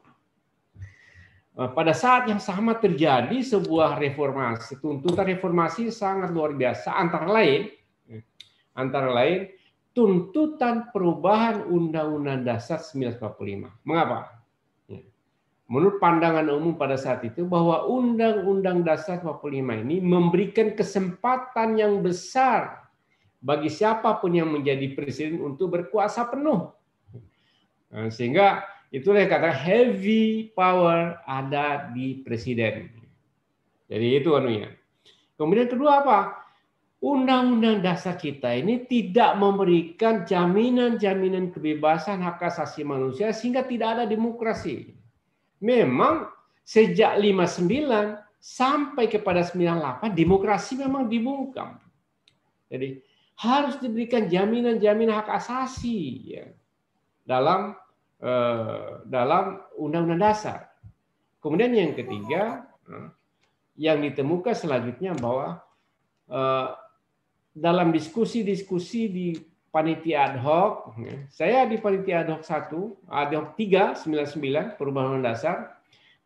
[SPEAKER 3] pada saat yang sama terjadi sebuah reformasi, tuntutan reformasi sangat luar biasa, antara lain, antara lain tuntutan perubahan Undang-Undang Dasar seribu sembilan ratus empat puluh lima. Mengapa? Menurut pandangan umum pada saat itu bahwa Undang-Undang Dasar empat puluh lima ini memberikan kesempatan yang besar bagi siapapun yang menjadi presiden untuk berkuasa penuh. Sehingga itulah yang kata heavy power ada di presiden. Jadi itu anunya. Kemudian kedua apa? Undang-undang dasar kita ini tidak memberikan jaminan-jaminan kebebasan hak asasi manusia sehingga tidak ada demokrasi. Memang sejak lima puluh sembilan sampai kepada sembilan puluh delapan demokrasi memang dibungkam. Jadi harus diberikan jaminan-jaminan hak asasi ya, dalam eh, dalam undang-undang dasar. Kemudian yang ketiga yang ditemukan selanjutnya bahwa eh, dalam diskusi-diskusi di panitia ad hoc, saya di panitia ad hoc satu, ad hoc tiga, sembilan puluh sembilan, perubahan undang dasar,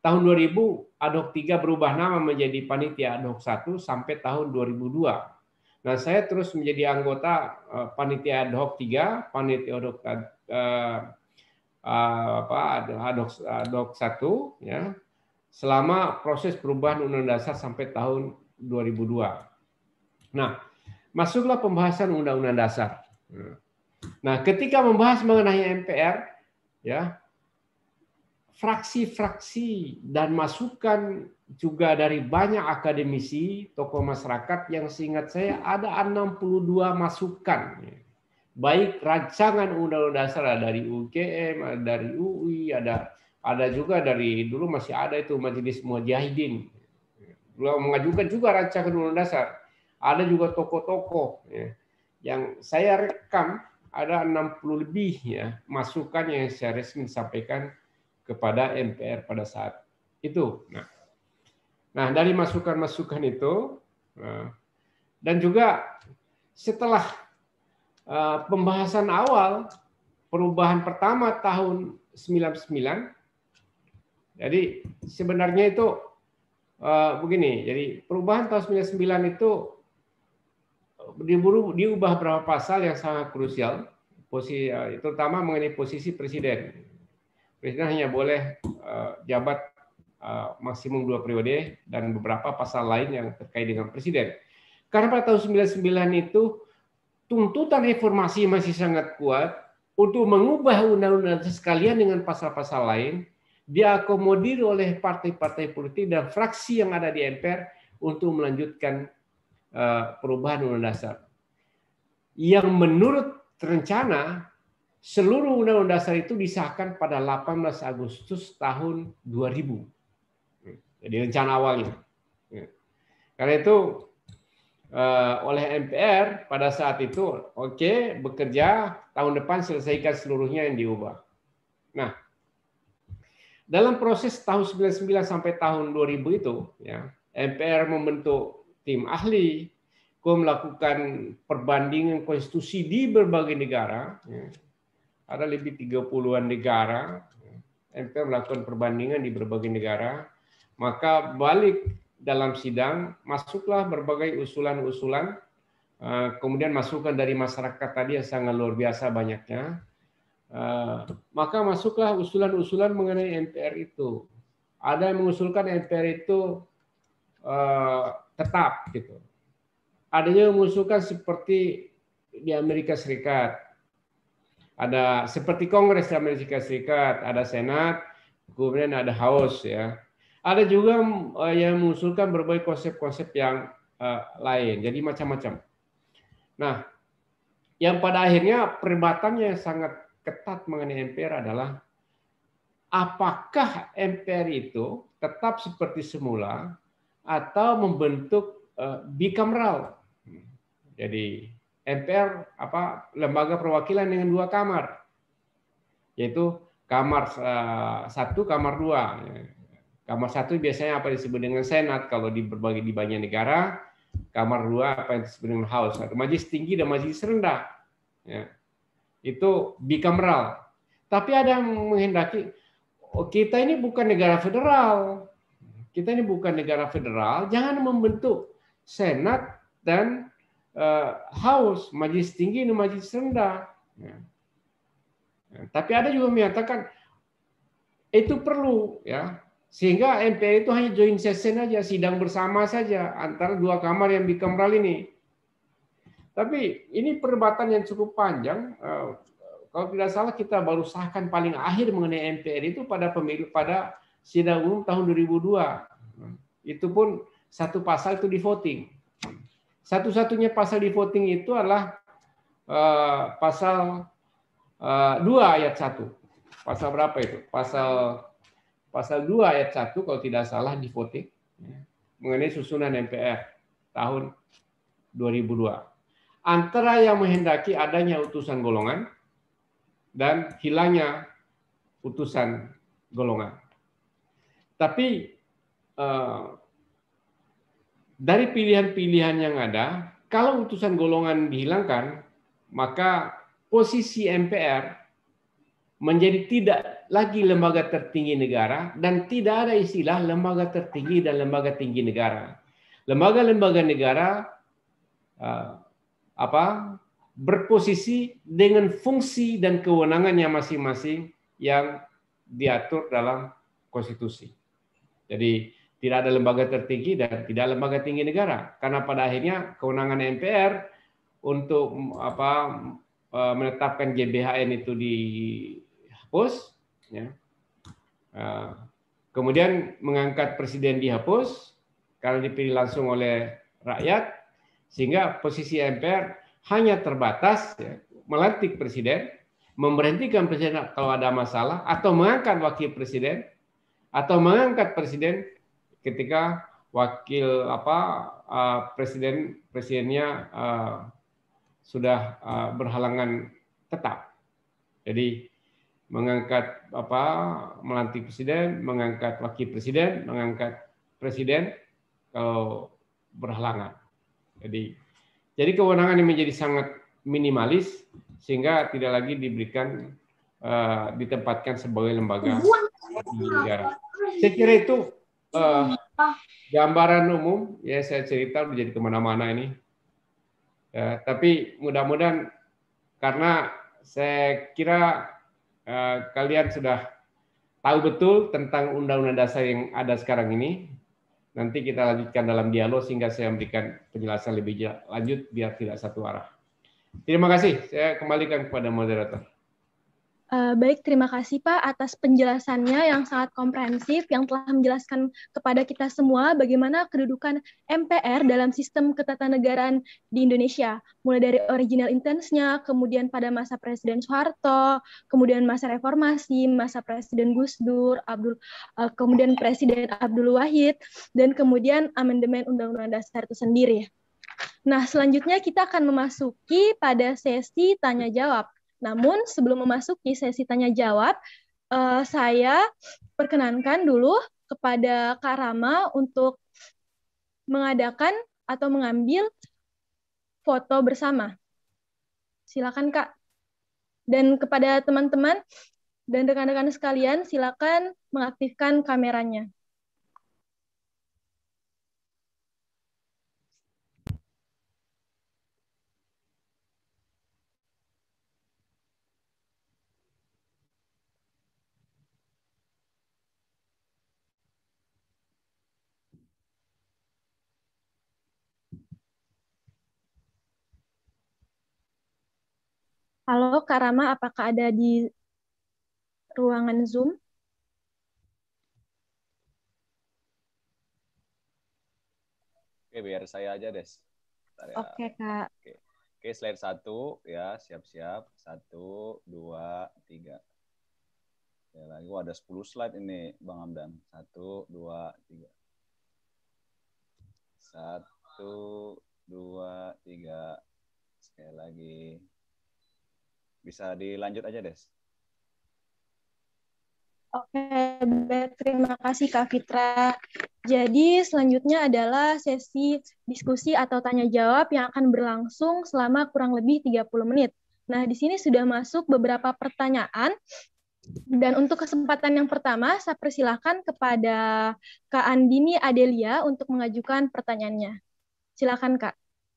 [SPEAKER 3] tahun dua ribu ad hoc tiga berubah nama menjadi panitia ad hoc satu sampai tahun dua ribu dua. Nah, saya terus menjadi anggota uh, panitia ad hoc tiga, panitia ad hoc uh, uh, apa ad hoc ad hoc satu ya, selama proses perubahan Undang-Undang Dasar sampai tahun dua ribu dua. Nah, masuklah pembahasan Undang-Undang Dasar. Nah, ketika membahas mengenai M P R, ya, fraksi-fraksi dan masukan juga dari banyak akademisi, tokoh masyarakat yang seingat saya ada enam puluh dua masukan. Baik rancangan Undang-Undang Dasar dari U G M, dari U I, ada ada juga dari dulu masih ada itu Majelis Mujahidin. Beliau mengajukan juga rancangan Undang-Undang Dasar. Ada juga tokoh-tokoh ya, yang saya rekam. Ada enam puluh lebih ya masukan yang saya resmi sampaikan kepada M P R pada saat itu. Nah, nah dari masukan-masukan itu dan juga setelah uh, pembahasan awal perubahan pertama tahun sembilan puluh sembilan, jadi sebenarnya itu uh, begini. Jadi perubahan tahun sembilan puluh sembilan itu diubah beberapa pasal yang sangat krusial, posisi terutama mengenai posisi presiden. Presiden hanya boleh uh, jabat uh, maksimum dua periode dan beberapa pasal lain yang terkait dengan presiden. Karena pada tahun sembilan puluh sembilan itu tuntutan reformasi masih sangat kuat untuk mengubah undang-undang sekalian dengan pasal-pasal lain, diakomodir oleh partai-partai politik dan fraksi yang ada di M P R untuk melanjutkan perubahan Undang-Undang Dasar. Yang menurut rencana seluruh Undang-Undang Dasar itu disahkan pada delapan belas Agustus tahun dua ribu. Jadi rencana awalnya. Karena itu oleh M P R pada saat itu oke okay, bekerja tahun depan selesaikan seluruhnya yang diubah. Nah, dalam proses tahun sembilan puluh sembilan sampai tahun dua ribu itu ya, M P R membentuk tim ahli, melakukan perbandingan konstitusi di berbagai negara, ada lebih tiga puluhan negara, M P R melakukan perbandingan di berbagai negara, maka balik dalam sidang, masuklah berbagai usulan-usulan, kemudian masukan dari masyarakat tadi yang sangat luar biasa banyaknya, maka masuklah usulan-usulan mengenai M P R itu. Ada yang mengusulkan M P R itu tetap gitu. Adanya mengusulkan seperti di Amerika Serikat. Ada seperti Kongres di Amerika Serikat, ada Senat, kemudian ada House ya. Ada juga yang mengusulkan berbagai konsep-konsep yang uh, lain. Jadi macam-macam. Nah, yang pada akhirnya perdebatannya yang sangat ketat mengenai M P R adalah apakah M P R itu tetap seperti semula atau membentuk uh, bicameral. Jadi M P R apa lembaga perwakilan dengan dua kamar, yaitu kamar uh, satu, kamar dua. Kamar satu biasanya apa disebut dengan Senat kalau di berbagai di banyak negara. Kamar dua apa yang disebut dengan House, atau majelis tinggi dan majelis rendah. Ya. Itu bicameral. Tapi ada yang menghendaki, oh, kita ini bukan negara federal. Kita ini bukan negara federal, jangan membentuk Senat dan uh, House, majelis tinggi dan majelis rendah. Ya. Ya, tapi ada juga menyatakan itu perlu, ya, sehingga M P R itu hanya joint session aja, sidang bersama saja antara dua kamar yang bicameral ini. Tapi ini perdebatan yang cukup panjang. Uh, kalau tidak salah kita baru sahkan paling akhir mengenai M P R itu pada pemilu pada sidang umum tahun dua ribu dua. Itu pun satu pasal itu di voting. Satu-satunya pasal di voting itu adalah uh, pasal uh, dua ayat satu. Pasal berapa itu? Pasal pasal dua ayat satu kalau tidak salah di voting mengenai susunan M P R tahun dua ribu dua. Antara yang menghendaki adanya utusan golongan dan hilangnya utusan golongan. Tapi eh, dari pilihan-pilihan yang ada, kalau utusan golongan dihilangkan, maka posisi M P R menjadi tidak lagi lembaga tertinggi negara dan tidak ada istilah lembaga tertinggi dan lembaga tinggi negara. Lembaga-lembaga negara uh, apa berposisi dengan fungsi dan kewenangannya masing-masing yang diatur dalam konstitusi. Jadi tidak ada lembaga tertinggi dan tidak ada lembaga tinggi negara, karena pada akhirnya kewenangan M P R untuk apa menetapkan G B H N itu dihapus, ya. Kemudian mengangkat presiden dihapus karena dipilih langsung oleh rakyat, sehingga posisi M P R hanya terbatas, ya, melantik presiden, memberhentikan presiden kalau ada masalah, atau mengangkat wakil presiden, atau mengangkat presiden ketika wakil apa uh, presiden presidennya uh, sudah uh, berhalangan tetap. Jadi mengangkat apa melantik presiden, mengangkat wakil presiden, mengangkat presiden kalau berhalangan. Jadi jadi kewenangan ini menjadi sangat minimalis sehingga tidak lagi diberikan uh, ditempatkan sebagai lembaga negara. Saya kira itu uh, gambaran umum, ya saya cerita menjadi kemana-mana ini. Ya, tapi mudah-mudahan karena saya kira uh, kalian sudah tahu betul tentang Undang-Undang Dasar yang ada sekarang ini. Nanti kita lanjutkan dalam dialog sehingga saya memberikan penjelasan lebih lanjut biar tidak satu arah. Terima kasih. Saya kembalikan kepada moderator.
[SPEAKER 5] Uh, baik, terima kasih Pak atas penjelasannya yang sangat komprehensif yang telah menjelaskan kepada kita semua bagaimana kedudukan M P R dalam sistem ketatanegaraan di Indonesia. Mulai dari original intents-nya, kemudian pada masa Presiden Soeharto, kemudian masa reformasi, masa Presiden Gus Dur, Abdul, uh, kemudian Presiden Abdul Wahid, dan kemudian amandemen Undang-Undang Dasar itu sendiri. Nah, selanjutnya kita akan memasuki pada sesi tanya-jawab. Namun sebelum memasuki sesi tanya-jawab, uh, saya perkenankan dulu kepada Kak Rama untuk mengadakan atau mengambil foto bersama. Silakan Kak. Dan kepada teman-teman dan rekan-rekan sekalian, silakan mengaktifkan kameranya. Halo Kak Rama, apakah ada di ruangan Zoom?
[SPEAKER 2] Oke, biar saya aja, Des. Ya.
[SPEAKER 5] Oke, Kak.
[SPEAKER 2] Oke. Oke, slide satu, ya, siap-siap. Satu, dua, tiga. Ya, lagi oh, ada sepuluh slide ini, Bang Hamdan. Satu, dua, tiga. Satu, dua, tiga. Sekali lagi. Bisa dilanjut aja, Des.
[SPEAKER 5] Oke, baik. Terima kasih Kak Fitra. Jadi selanjutnya adalah sesi diskusi atau tanya-jawab yang akan berlangsung selama kurang lebih tiga puluh menit. Nah, di sini sudah masuk beberapa pertanyaan. Dan untuk kesempatan yang pertama, saya persilahkan kepada Kak Andini Adelia untuk mengajukan pertanyaannya. Silakan, Kak.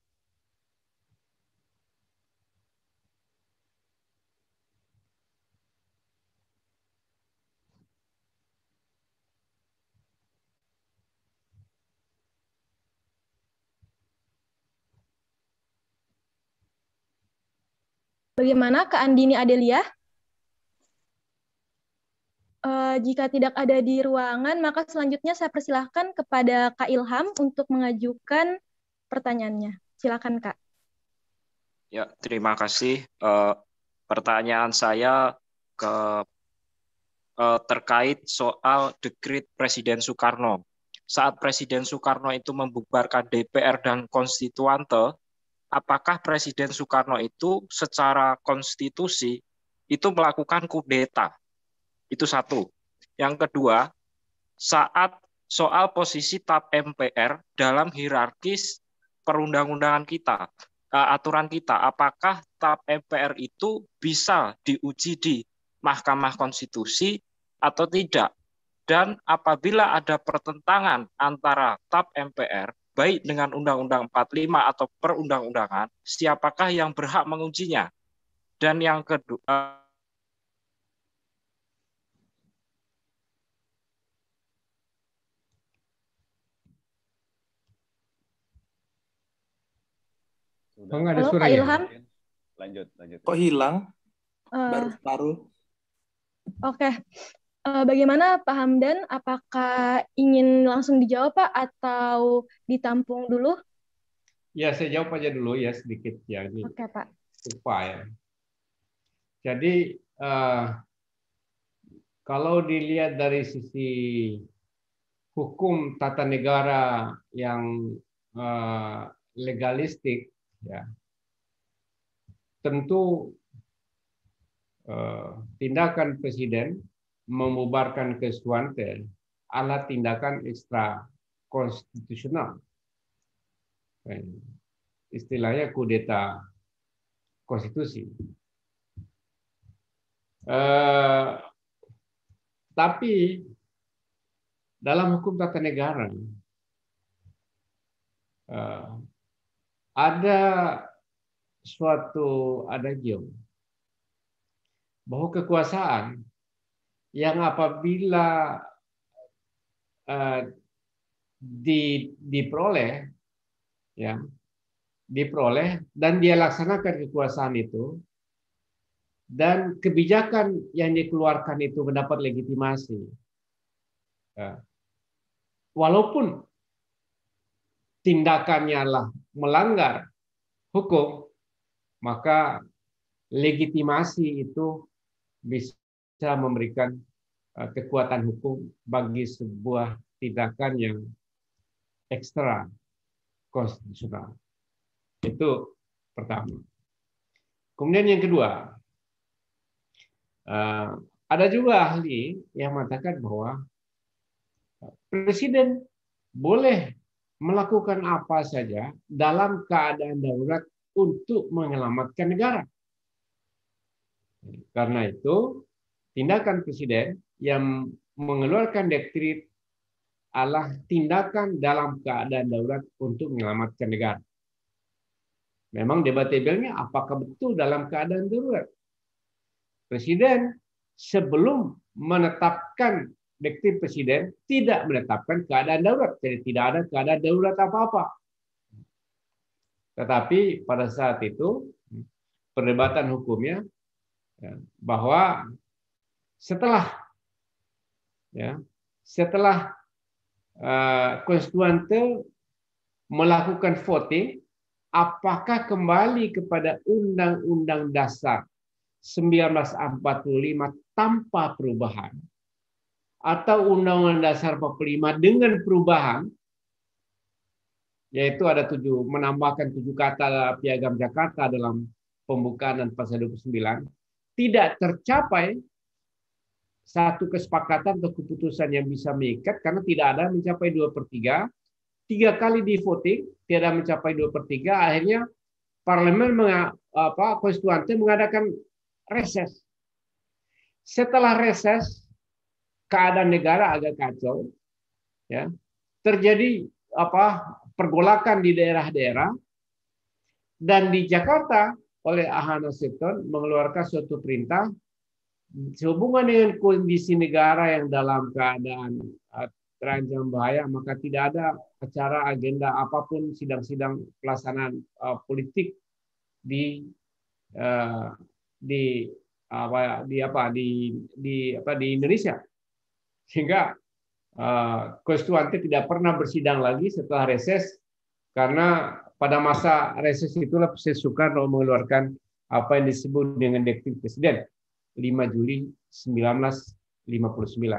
[SPEAKER 5] Bagaimana Kak Andini Adelia? Uh, jika tidak ada di ruangan, maka selanjutnya saya persilahkan kepada Kak Ilham untuk mengajukan pertanyaannya. Silakan Kak.
[SPEAKER 6] Ya, terima kasih. Uh, pertanyaan saya ke uh, terkait soal dekret Presiden Soekarno. Saat Presiden Soekarno itu membubarkan D P R dan konstituante, apakah Presiden Soekarno itu secara konstitusi itu melakukan kudeta? Itu satu. Yang kedua, saat soal posisi T A P M P R dalam hierarkis perundang-undangan kita, aturan kita, apakah T A P M P R itu bisa diuji di Mahkamah Konstitusi atau tidak? Dan apabila ada pertentangan antara T A P M P R, baik dengan Undang-Undang empat puluh lima atau perundang-undangan, siapakah yang berhak mengujinya? Dan yang kedua,
[SPEAKER 2] Sudah.
[SPEAKER 3] Oh, nggak ada
[SPEAKER 5] Halo, Pak
[SPEAKER 3] suaranya.
[SPEAKER 5] Ilham.
[SPEAKER 2] Lanjut, lanjut.
[SPEAKER 7] Kok hilang?
[SPEAKER 5] Eh,
[SPEAKER 7] Baru separuh.
[SPEAKER 5] Oke, Eh, bagaimana Pak Hamdan? Apakah ingin langsung dijawab Pak atau ditampung dulu?
[SPEAKER 3] Ya, saya jawab aja dulu ya sedikit ya ini
[SPEAKER 5] Oke Pak.
[SPEAKER 3] supaya. Jadi eh, kalau dilihat dari sisi hukum tata negara yang eh, legalistik, ya tentu eh, tindakan presiden membubarkan kesuanten adalah tindakan ekstra konstitusional. Istilahnya kudeta konstitusi. Eh, tapi dalam hukum tata negara eh, ada suatu adagium bahwa kekuasaan yang apabila uh, di, diperoleh, ya, diperoleh dan dia laksanakan kekuasaan itu, dan kebijakan yang dikeluarkan itu mendapat legitimasi, ya, walaupun tindakannya adalah melanggar hukum, maka legitimasi itu bisa memberikan uh, kekuatan hukum bagi sebuah tindakan yang ekstra konstitusional. Itu pertama. Kemudian yang kedua, uh, ada juga ahli yang mengatakan bahwa presiden boleh melakukan apa saja dalam keadaan darurat untuk menyelamatkan negara. Karena itu, tindakan presiden yang mengeluarkan dekret adalah tindakan dalam keadaan darurat untuk menyelamatkan negara. Memang debatable-nya apakah betul dalam keadaan darurat. Presiden sebelum menetapkan dekret presiden tidak menetapkan keadaan darurat. Jadi tidak ada keadaan darurat apa-apa. Tetapi pada saat itu perdebatan hukumnya bahwa setelah ya setelah uh, konstituante melakukan voting, apakah kembali kepada Undang-Undang Dasar seribu sembilan ratus empat puluh lima tanpa perubahan atau Undang-Undang Dasar empat puluh lima dengan perubahan, yaitu ada tujuh, menambahkan tujuh kata Piagam Jakarta dalam pembukaan dan pasal dua puluh sembilan, tidak tercapai satu kesepakatan atau keputusan yang bisa mengikat karena tidak ada mencapai dua per tiga. Tiga kali di voting tidak mencapai dua per tiga. Akhirnya parlemen apa konstituante mengadakan reses. Setelah reses, keadaan negara agak kacau, ya, terjadi apa pergolakan di daerah-daerah, dan di Jakarta oleh Ahana Septon mengeluarkan suatu perintah sehubungan dengan kondisi negara yang dalam keadaan terancam bahaya, maka tidak ada acara agenda apapun sidang-sidang pelaksanaan uh, politik di uh, di apa di apa di di apa di Indonesia, sehingga uh, konstituante tidak pernah bersidang lagi setelah reses, karena pada masa reses itulah Presiden Soekarno mengeluarkan apa yang disebut dengan dekret presiden lima Juli seribu sembilan ratus lima puluh sembilan.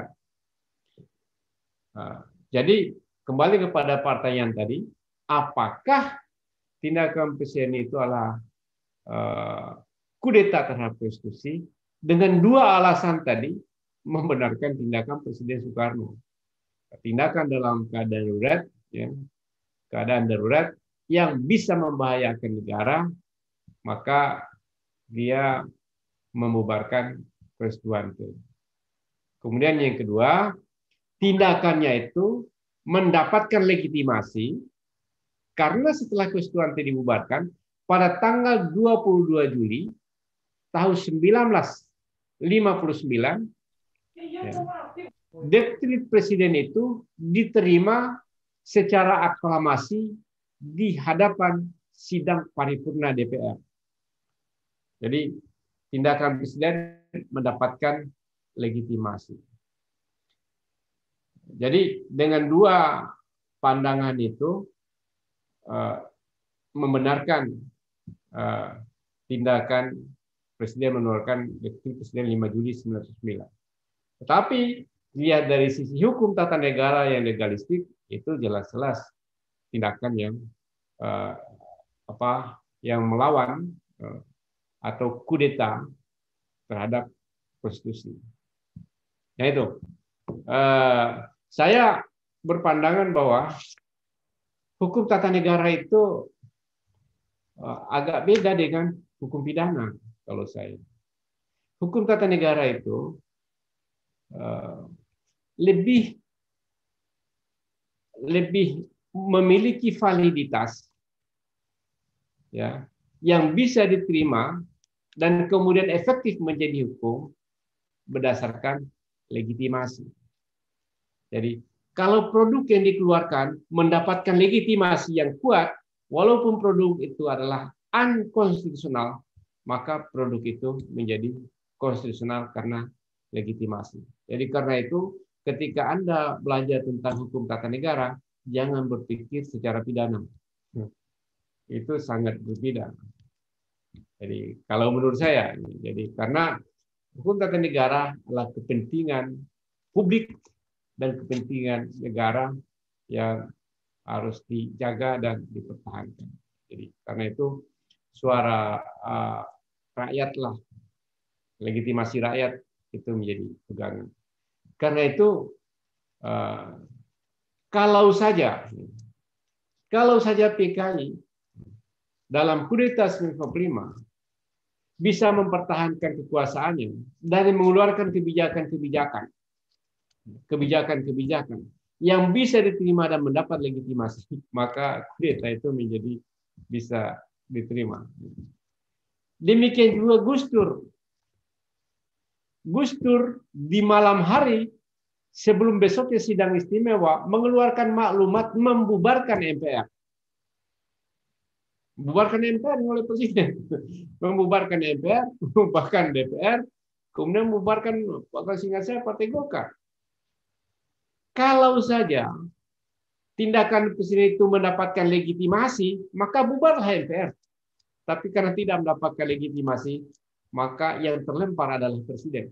[SPEAKER 3] Nah, jadi kembali kepada pertanyaan tadi, apakah tindakan presiden itu adalah uh, kudeta terhadap konstitusi? Dengan dua alasan tadi membenarkan tindakan Presiden Soekarno. Tindakan dalam keadaan darurat, ya, keadaan darurat yang bisa membahayakan negara, maka dia membubarkan konstituante. Kemudian yang kedua, tindakannya itu mendapatkan legitimasi karena setelah konstituante dibubarkan pada tanggal dua puluh dua Juli tahun seribu sembilan ratus lima puluh sembilan, ya, dekret presiden itu diterima secara aklamasi di hadapan sidang paripurna D P R. Jadi tindakan presiden mendapatkan legitimasi. Jadi dengan dua pandangan itu uh, membenarkan uh, tindakan presiden mengeluarkan dekret presiden lima Juli seribu sembilan ratus sembilan. Tetapi lihat dari sisi hukum tata negara yang legalistik itu jelas-jelas tindakan yang uh, apa yang melawan uh, atau kudeta terhadap konstitusi. Nah itu, uh, saya berpandangan bahwa hukum tata negara itu uh, agak beda dengan hukum pidana kalau saya. Hukum tata negara itu uh, lebih lebih memiliki validitas, ya, yang bisa diterima dan kemudian efektif menjadi hukum berdasarkan legitimasi. Jadi kalau produk yang dikeluarkan mendapatkan legitimasi yang kuat, walaupun produk itu adalah unkonstitusional, maka produk itu menjadi konstitusional karena legitimasi. Jadi karena itu ketika Anda belajar tentang hukum tata negara, jangan berpikir secara pidana. Itu sangat berbeda. Jadi kalau menurut saya, jadi karena hukum tata negara adalah kepentingan publik dan kepentingan negara yang harus dijaga dan dipertahankan. Jadi karena itu suara uh, rakyatlah, legitimasi rakyat itu menjadi pegangan. Karena itu uh, kalau saja kalau saja P K I dalam kudeta seribu sembilan ratus sembilan puluh lima bisa mempertahankan kekuasaannya dan mengeluarkan kebijakan-kebijakan kebijakan-kebijakan yang bisa diterima dan mendapat legitimasi, maka kudeta itu menjadi bisa diterima. Demikian juga Gus Dur. Gus Dur di malam hari sebelum besoknya sidang istimewa mengeluarkan maklumat membubarkan M P R. Membubarkan M P R oleh presiden. Membubarkan M P R, membubarkan D P R, kemudian membubarkan, kalau singkat saya, Partai Golkar. Kalau saja tindakan presiden itu mendapatkan legitimasi, maka bubarlah M P R. Tapi karena tidak mendapatkan legitimasi, maka yang terlempar adalah presiden.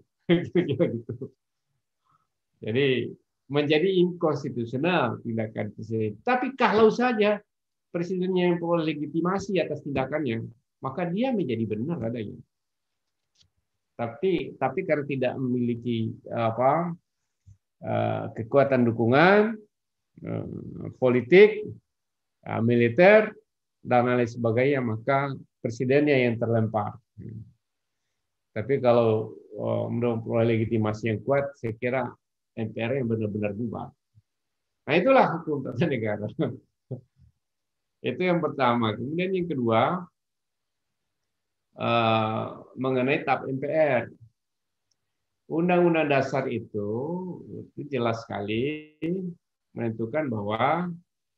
[SPEAKER 3] Jadi menjadi inkonstitusional tindakan presiden. Tapi kalau saja presidennya yang memperoleh legitimasi atas tindakannya, maka dia menjadi benar adanya. Tapi tapi karena tidak memiliki apa kekuatan dukungan politik, militer, dan lain sebagainya, maka presidennya yang terlempar. Tapi kalau memperoleh legitimasi yang kuat, saya kira M P R yang benar-benar bubar. Nah itulah hukum tata negara. Itu yang pertama. Kemudian yang kedua, mengenai tap M P R. Undang-undang dasar itu, itu jelas sekali menentukan bahwa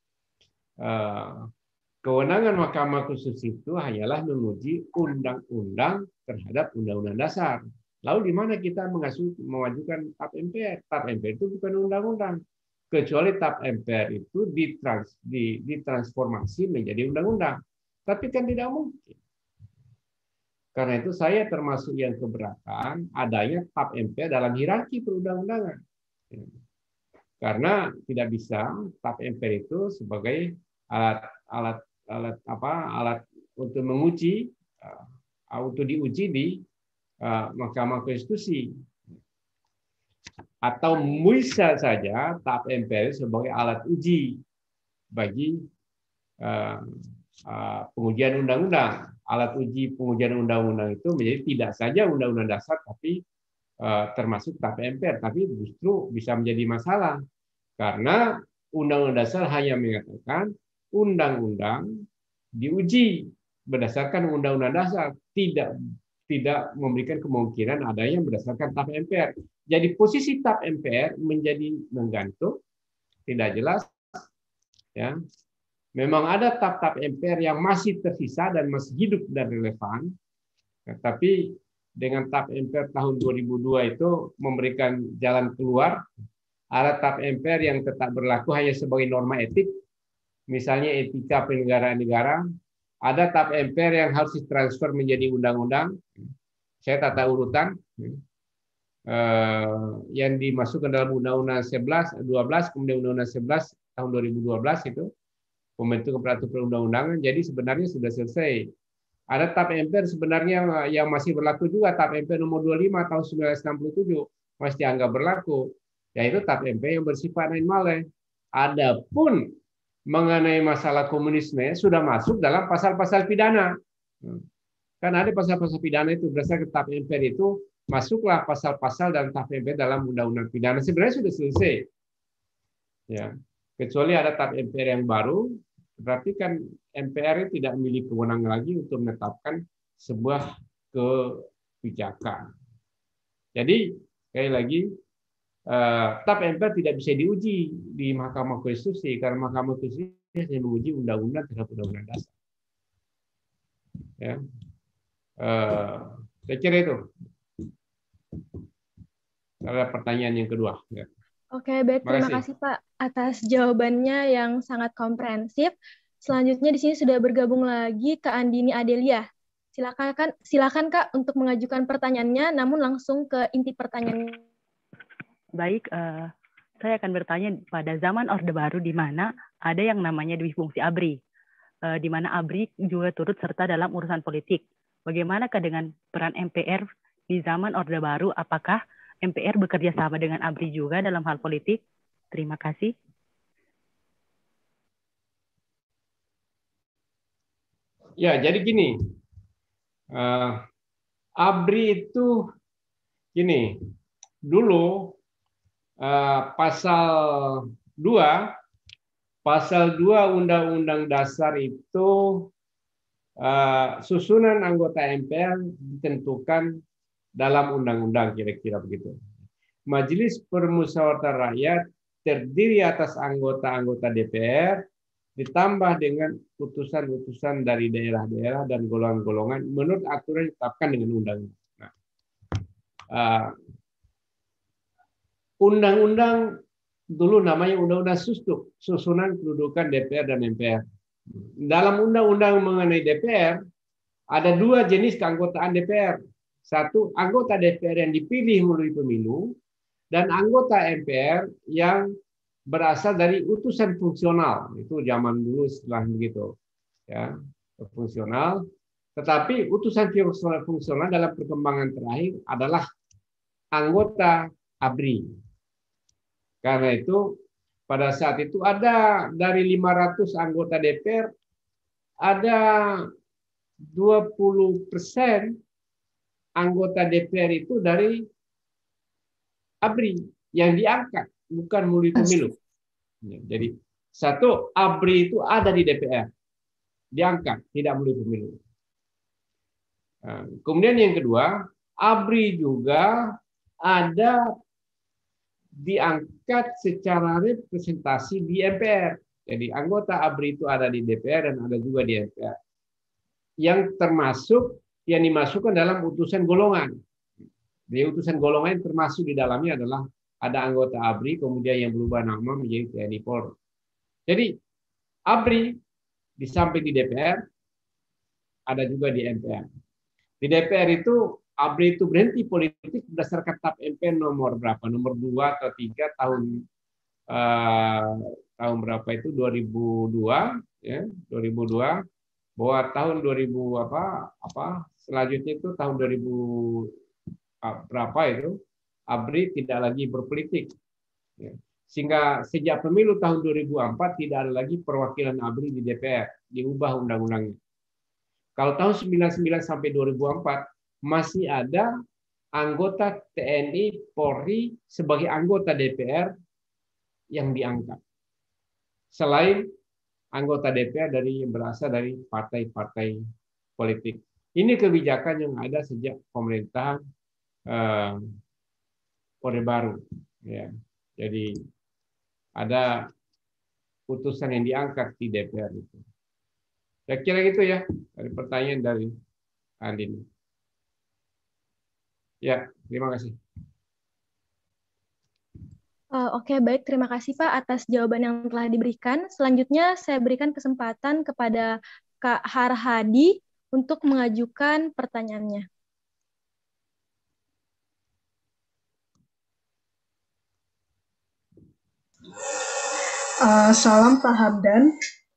[SPEAKER 3] kewenangan Mahkamah Konstitusi itu hanyalah menguji undang-undang terhadap undang-undang dasar. Lalu di mana kita mengasuh, mengajukan tap M P R? Tap M P R itu bukan undang-undang. Kecuali tap M P R itu ditrans, ditransformasi menjadi undang-undang. Tapi kan tidak mungkin. Karena itu saya termasuk yang keberatan adanya tap M P R dalam hierarki perundang-undangan. Karena tidak bisa tap M P R itu sebagai alat alat alat apa alat untuk menguji untuk diuji di Mahkamah Konstitusi. Atau bisa saja tap M P R sebagai alat uji bagi pengujian undang-undang. Alat uji pengujian undang-undang itu menjadi tidak saja undang-undang dasar, tapi termasuk tap M P R, tapi justru bisa menjadi masalah karena Undang-Undang Dasar hanya mengatakan undang-undang diuji berdasarkan Undang-Undang Dasar, tidak tidak memberikan kemungkinan ada yang berdasarkan tap M P R. Jadi posisi tap M P R menjadi menggantung, tidak jelas. Ya, memang ada tap-tap M P R yang masih tersisa dan masih hidup dan relevan, tapi dengan tap M P R tahun dua ribu dua itu memberikan jalan keluar. Ada tap M P R yang tetap berlaku hanya sebagai norma etik, misalnya etika penyelenggaraan negara. Ada tap M P R yang harus ditransfer menjadi undang-undang. Saya tata urutan eh, yang dimasukkan dalam Undang-Undang sebelas, dua belas, kemudian Undang-Undang sebelas tahun dua ribu dua belas itu pembentukan peraturan perundang-undangan. Jadi sebenarnya sudah selesai. Ada tap M P R sebenarnya yang masih berlaku juga, tap M P R nomor dua puluh lima tahun seribu sembilan ratus enam puluh tujuh masih dianggap berlaku, yaitu tap M P R yang bersifat non-male. Adapun mengenai masalah komunisme sudah masuk dalam pasal-pasal pidana. Kan ada pasal-pasal pidana itu berdasarkan tap M P R itu masuklah pasal-pasal dan tap M P R dalam undang-undang pidana. Sebenarnya sudah selesai. Ya, kecuali ada tap M P R yang baru, berarti kan M P R tidak memiliki kewenangan lagi untuk menetapkan sebuah kebijakan. Jadi sekali lagi tap M P R tidak bisa diuji di Mahkamah Konstitusi karena Mahkamah Konstitusi hanya menguji undang-undang terhadap undang-undang dasar. Ya, saya kira itu. Ada pertanyaan yang kedua. Ya.
[SPEAKER 5] Oke, baik. Terima kasih Pak atas jawabannya yang sangat komprehensif. Selanjutnya di sini sudah bergabung lagi Kak Andini Adelia. Silakan kan, silakan Kak untuk mengajukan pertanyaannya, namun langsung ke inti pertanyaannya.
[SPEAKER 7] Baik, uh, saya akan bertanya pada zaman Orde Baru di mana ada yang namanya duifungsi A B R I, uh, di mana A B R I juga turut serta dalam urusan politik. Bagaimanakah dengan peran M P R di zaman Orde Baru? Apakah M P R bekerja sama dengan A B R I juga dalam hal politik? Terima kasih.
[SPEAKER 3] Ya, jadi gini, uh, A B R I itu gini, dulu uh, pasal dua, pasal dua Undang-Undang Dasar itu uh, susunan anggota M P R ditentukan dalam undang-undang, kira-kira begitu. Majelis Permusyawaratan Rakyat terdiri atas anggota-anggota D P R ditambah dengan utusan-utusan dari daerah-daerah dan golongan-golongan menurut aturan yang ditetapkan dengan undang-undang. Nah, uh, undang-undang dulu namanya Undang-Undang Susduk, susunan kedudukan D P R dan M P R. Dalam undang-undang mengenai D P R ada dua jenis keanggotaan D P R. Satu, anggota D P R yang dipilih melalui pemilu, dan anggota M P R yang berasal dari utusan fungsional. Itu zaman dulu setelah begitu. Ya, fungsional. Tetapi utusan fungsional dalam perkembangan terakhir adalah anggota A B R I. Karena itu pada saat itu ada dari lima ratus anggota D P R, ada dua puluh persen anggota D P R itu dari A B R I yang diangkat, bukan melalui pemilu. Jadi satu, A B R I itu ada di D P R, diangkat, tidak melalui pemilu. Kemudian yang kedua, A B R I juga ada diangkat secara representasi di M P R. Jadi anggota A B R I itu ada di D P R dan ada juga di M P R. Yang termasuk yang dimasukkan dalam utusan golongan. Di utusan golongan termasuk di dalamnya adalah ada anggota A B R I kemudian yang berubah nama menjadi T N I Polri. Jadi A B R I di samping di D P R ada juga di M P R. Di D P R itu A B R I itu berhenti politik berdasarkan tap M P R nomor berapa? Nomor dua atau tiga tahun uh, tahun berapa itu dua ribu dua ya, dua ribu dua, bahwa tahun dua ribu apa apa selanjutnya itu tahun dua ribu berapa itu A B R I tidak lagi berpolitik. Ya. Sehingga sejak pemilu tahun dua ribu empat tidak ada lagi perwakilan A B R I di D P R, diubah undang-undangnya. Kalau tahun sembilan puluh sembilan sampai dua ribu empat masih ada anggota T N I, Polri sebagai anggota D P R yang diangkat. Selain anggota D P R dari yang berasal dari partai-partai politik. Ini kebijakan yang ada sejak pemerintahan eh, Orde Baru. Ya. Jadi ada putusan yang diangkat di D P R itu. Saya kira gitu ya, dari pertanyaan dari Andin. Ya, terima kasih.
[SPEAKER 5] Uh, Oke, okay, baik. Terima kasih Pak atas jawaban yang telah diberikan. Selanjutnya saya berikan kesempatan kepada Kak Harhadi untuk mengajukan pertanyaannya.
[SPEAKER 8] Uh, salam Pak Hamdan.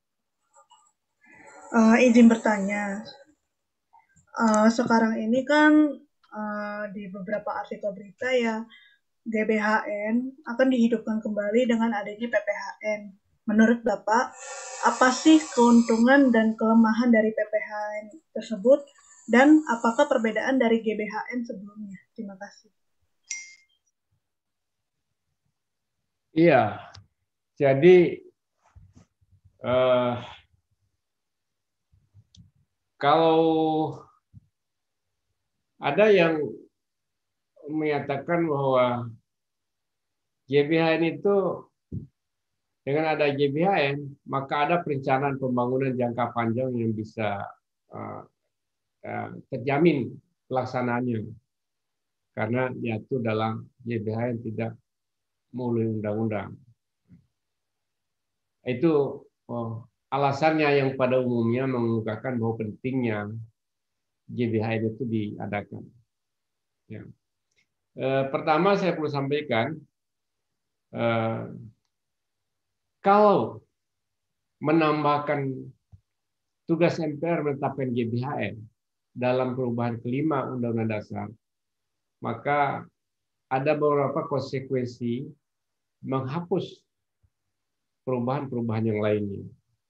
[SPEAKER 8] Uh, izin bertanya. Uh, sekarang ini kan uh, di beberapa artikel berita ya, G B H N akan dihidupkan kembali dengan adanya P P H N. Menurut Bapak, apa sih keuntungan dan kelemahan dari P P H N tersebut, dan apakah perbedaan dari G B H N sebelumnya? Terima kasih.
[SPEAKER 3] Iya, jadi uh, kalau ada yang menyatakan bahwa G B H N itu dengan ada G B H N maka ada perencanaan pembangunan jangka panjang yang bisa uh, uh, terjamin pelaksanaannya karena diatur dalam G B H N tidak melalui undang-undang. Itu oh, alasannya yang pada umumnya mengungkapkan bahwa pentingnya G B H N itu diadakan. Ya. Eh, pertama saya perlu sampaikan, eh, kalau menambahkan tugas M P R menetapkan G B H N dalam perubahan kelima Undang-Undang Dasar, maka ada beberapa konsekuensi menghapus perubahan-perubahan yang lainnya.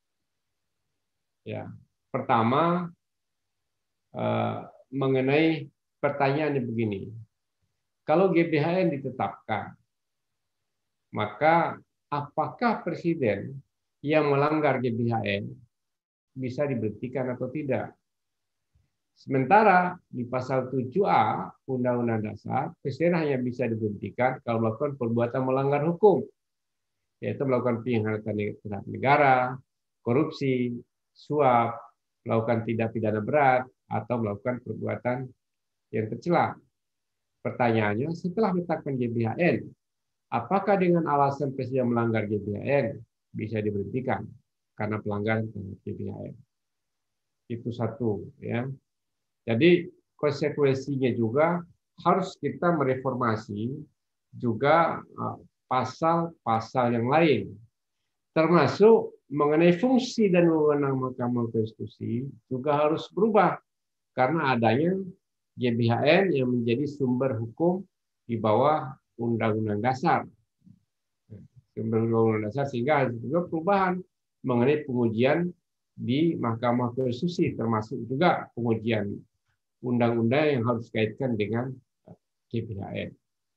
[SPEAKER 3] Ya, pertama eh, mengenai pertanyaannya begini. Kalau G B H N ditetapkan, maka apakah presiden yang melanggar G B H N bisa diberhentikan atau tidak? Sementara di pasal tujuh A Undang-Undang Dasar, presiden hanya bisa diberhentikan kalau melakukan perbuatan melanggar hukum, yaitu melakukan pengkhianatan terhadap negara, korupsi, suap, melakukan tindak pidana berat, atau melakukan perbuatan yang tercela. Pertanyaannya, setelah menetapkan G B H N, apakah dengan alasan presiden melanggar G B H N bisa diberhentikan karena pelanggaran terhadap G B H N? Itu satu, ya. Jadi konsekuensinya juga harus kita mereformasi juga pasal-pasal yang lain, termasuk mengenai fungsi dan wewenang Mahkamah Konstitusi juga harus berubah karena adanya G B H N yang menjadi sumber hukum di bawah Undang-Undang Dasar. Sumber Undang-Undang Dasar sehingga ada juga perubahan mengenai pengujian di Mahkamah Konstitusi, termasuk juga pengujian undang-undang yang harus dikaitkan dengan G B H N.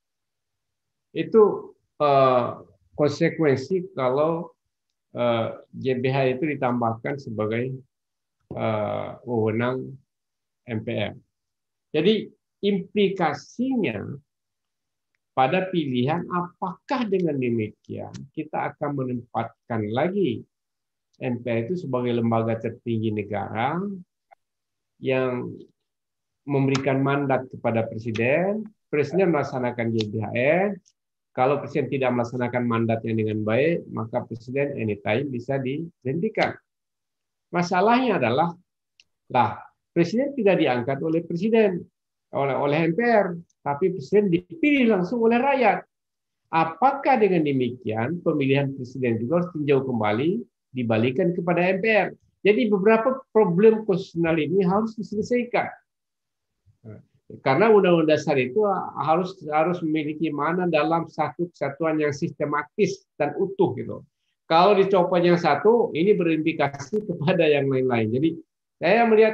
[SPEAKER 3] Itu eh, konsekuensi kalau eh, G B H N itu ditambahkan sebagai eh, wewenang M P R. Jadi implikasinya pada pilihan apakah dengan demikian kita akan menempatkan lagi M P R itu sebagai lembaga tertinggi negara yang memberikan mandat kepada presiden, presiden melaksanakan G B H N. Kalau presiden tidak melaksanakan mandatnya dengan baik, maka presiden anytime bisa diberhentikan. Masalahnya adalah, lah, presiden tidak diangkat oleh presiden, oleh oleh M P R, tapi presiden dipilih langsung oleh rakyat. Apakah dengan demikian pemilihan presiden juga harus tinjau kembali, dibalikan kepada M P R? Jadi beberapa problem konstitusional ini harus diselesaikan. Karena Undang-Undang Dasar itu harus harus memiliki mana dalam satu kesatuan yang sistematis dan utuh gitu. Kalau dicopot yang satu, ini berimplikasi kepada yang lain-lain. Jadi saya melihat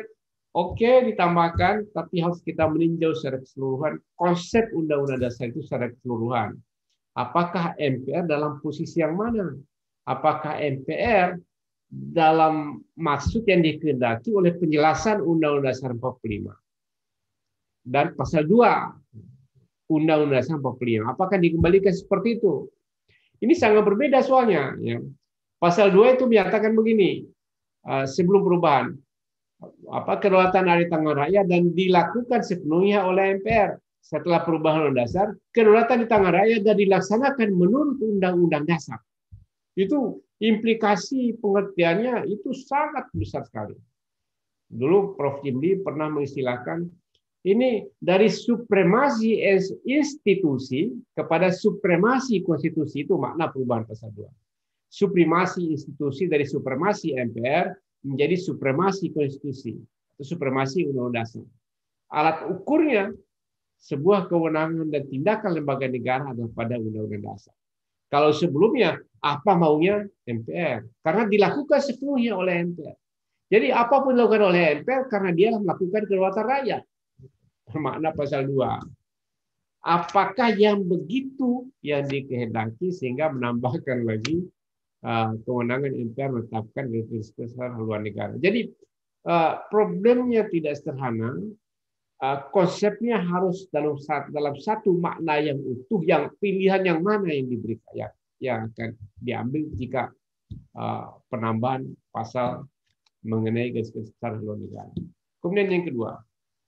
[SPEAKER 3] Oke, ditambahkan, tapi harus kita meninjau secara keseluruhan konsep Undang-Undang Dasar itu secara keseluruhan. Apakah M P R dalam posisi yang mana? Apakah M P R dalam maksud yang dikehendaki oleh penjelasan Undang-Undang Dasar empat puluh lima dan pasal dua Undang-Undang Dasar empat puluh lima? Apakah dikembalikan seperti itu? Ini sangat berbeda soalnya. Ya. Pasal dua itu menyatakan begini, sebelum perubahan, apa kedaulatan ada di tangan rakyat dan dilakukan sepenuhnya oleh M P R. Setelah perubahan Undang Dasar, kedaulatan di tangan rakyat dan dilaksanakan menurut Undang-Undang Dasar. Itu implikasi pengertiannya itu sangat besar sekali. Dulu Profesor Jimli pernah mengistilahkan ini dari supremasi institusi kepada supremasi konstitusi, itu makna perubahan pasal dua. Supremasi institusi dari supremasi M P R menjadi supremasi konstitusi atau supremasi undang-undang dasar. Alat ukurnya sebuah kewenangan dan tindakan lembaga negara adalah pada undang-undang dasar. Kalau sebelumnya apa maunya M P R? Karena dilakukan sepenuhnya oleh M P R. Jadi apapun dilakukan oleh M P R karena dia melakukan kedaulatan rakyat. Makna pasal dua. Apakah yang begitu yang dikehendaki sehingga menambahkan lagi Uh, kewenangan M P R menetapkan garis besar haluan negara. Jadi uh, problemnya tidak sederhana, uh, konsepnya harus dalam satu, dalam satu makna yang utuh, yang pilihan yang mana yang diberikan, ya, yang akan diambil jika uh, penambahan pasal mengenai garis besar haluan negara. Kemudian yang kedua,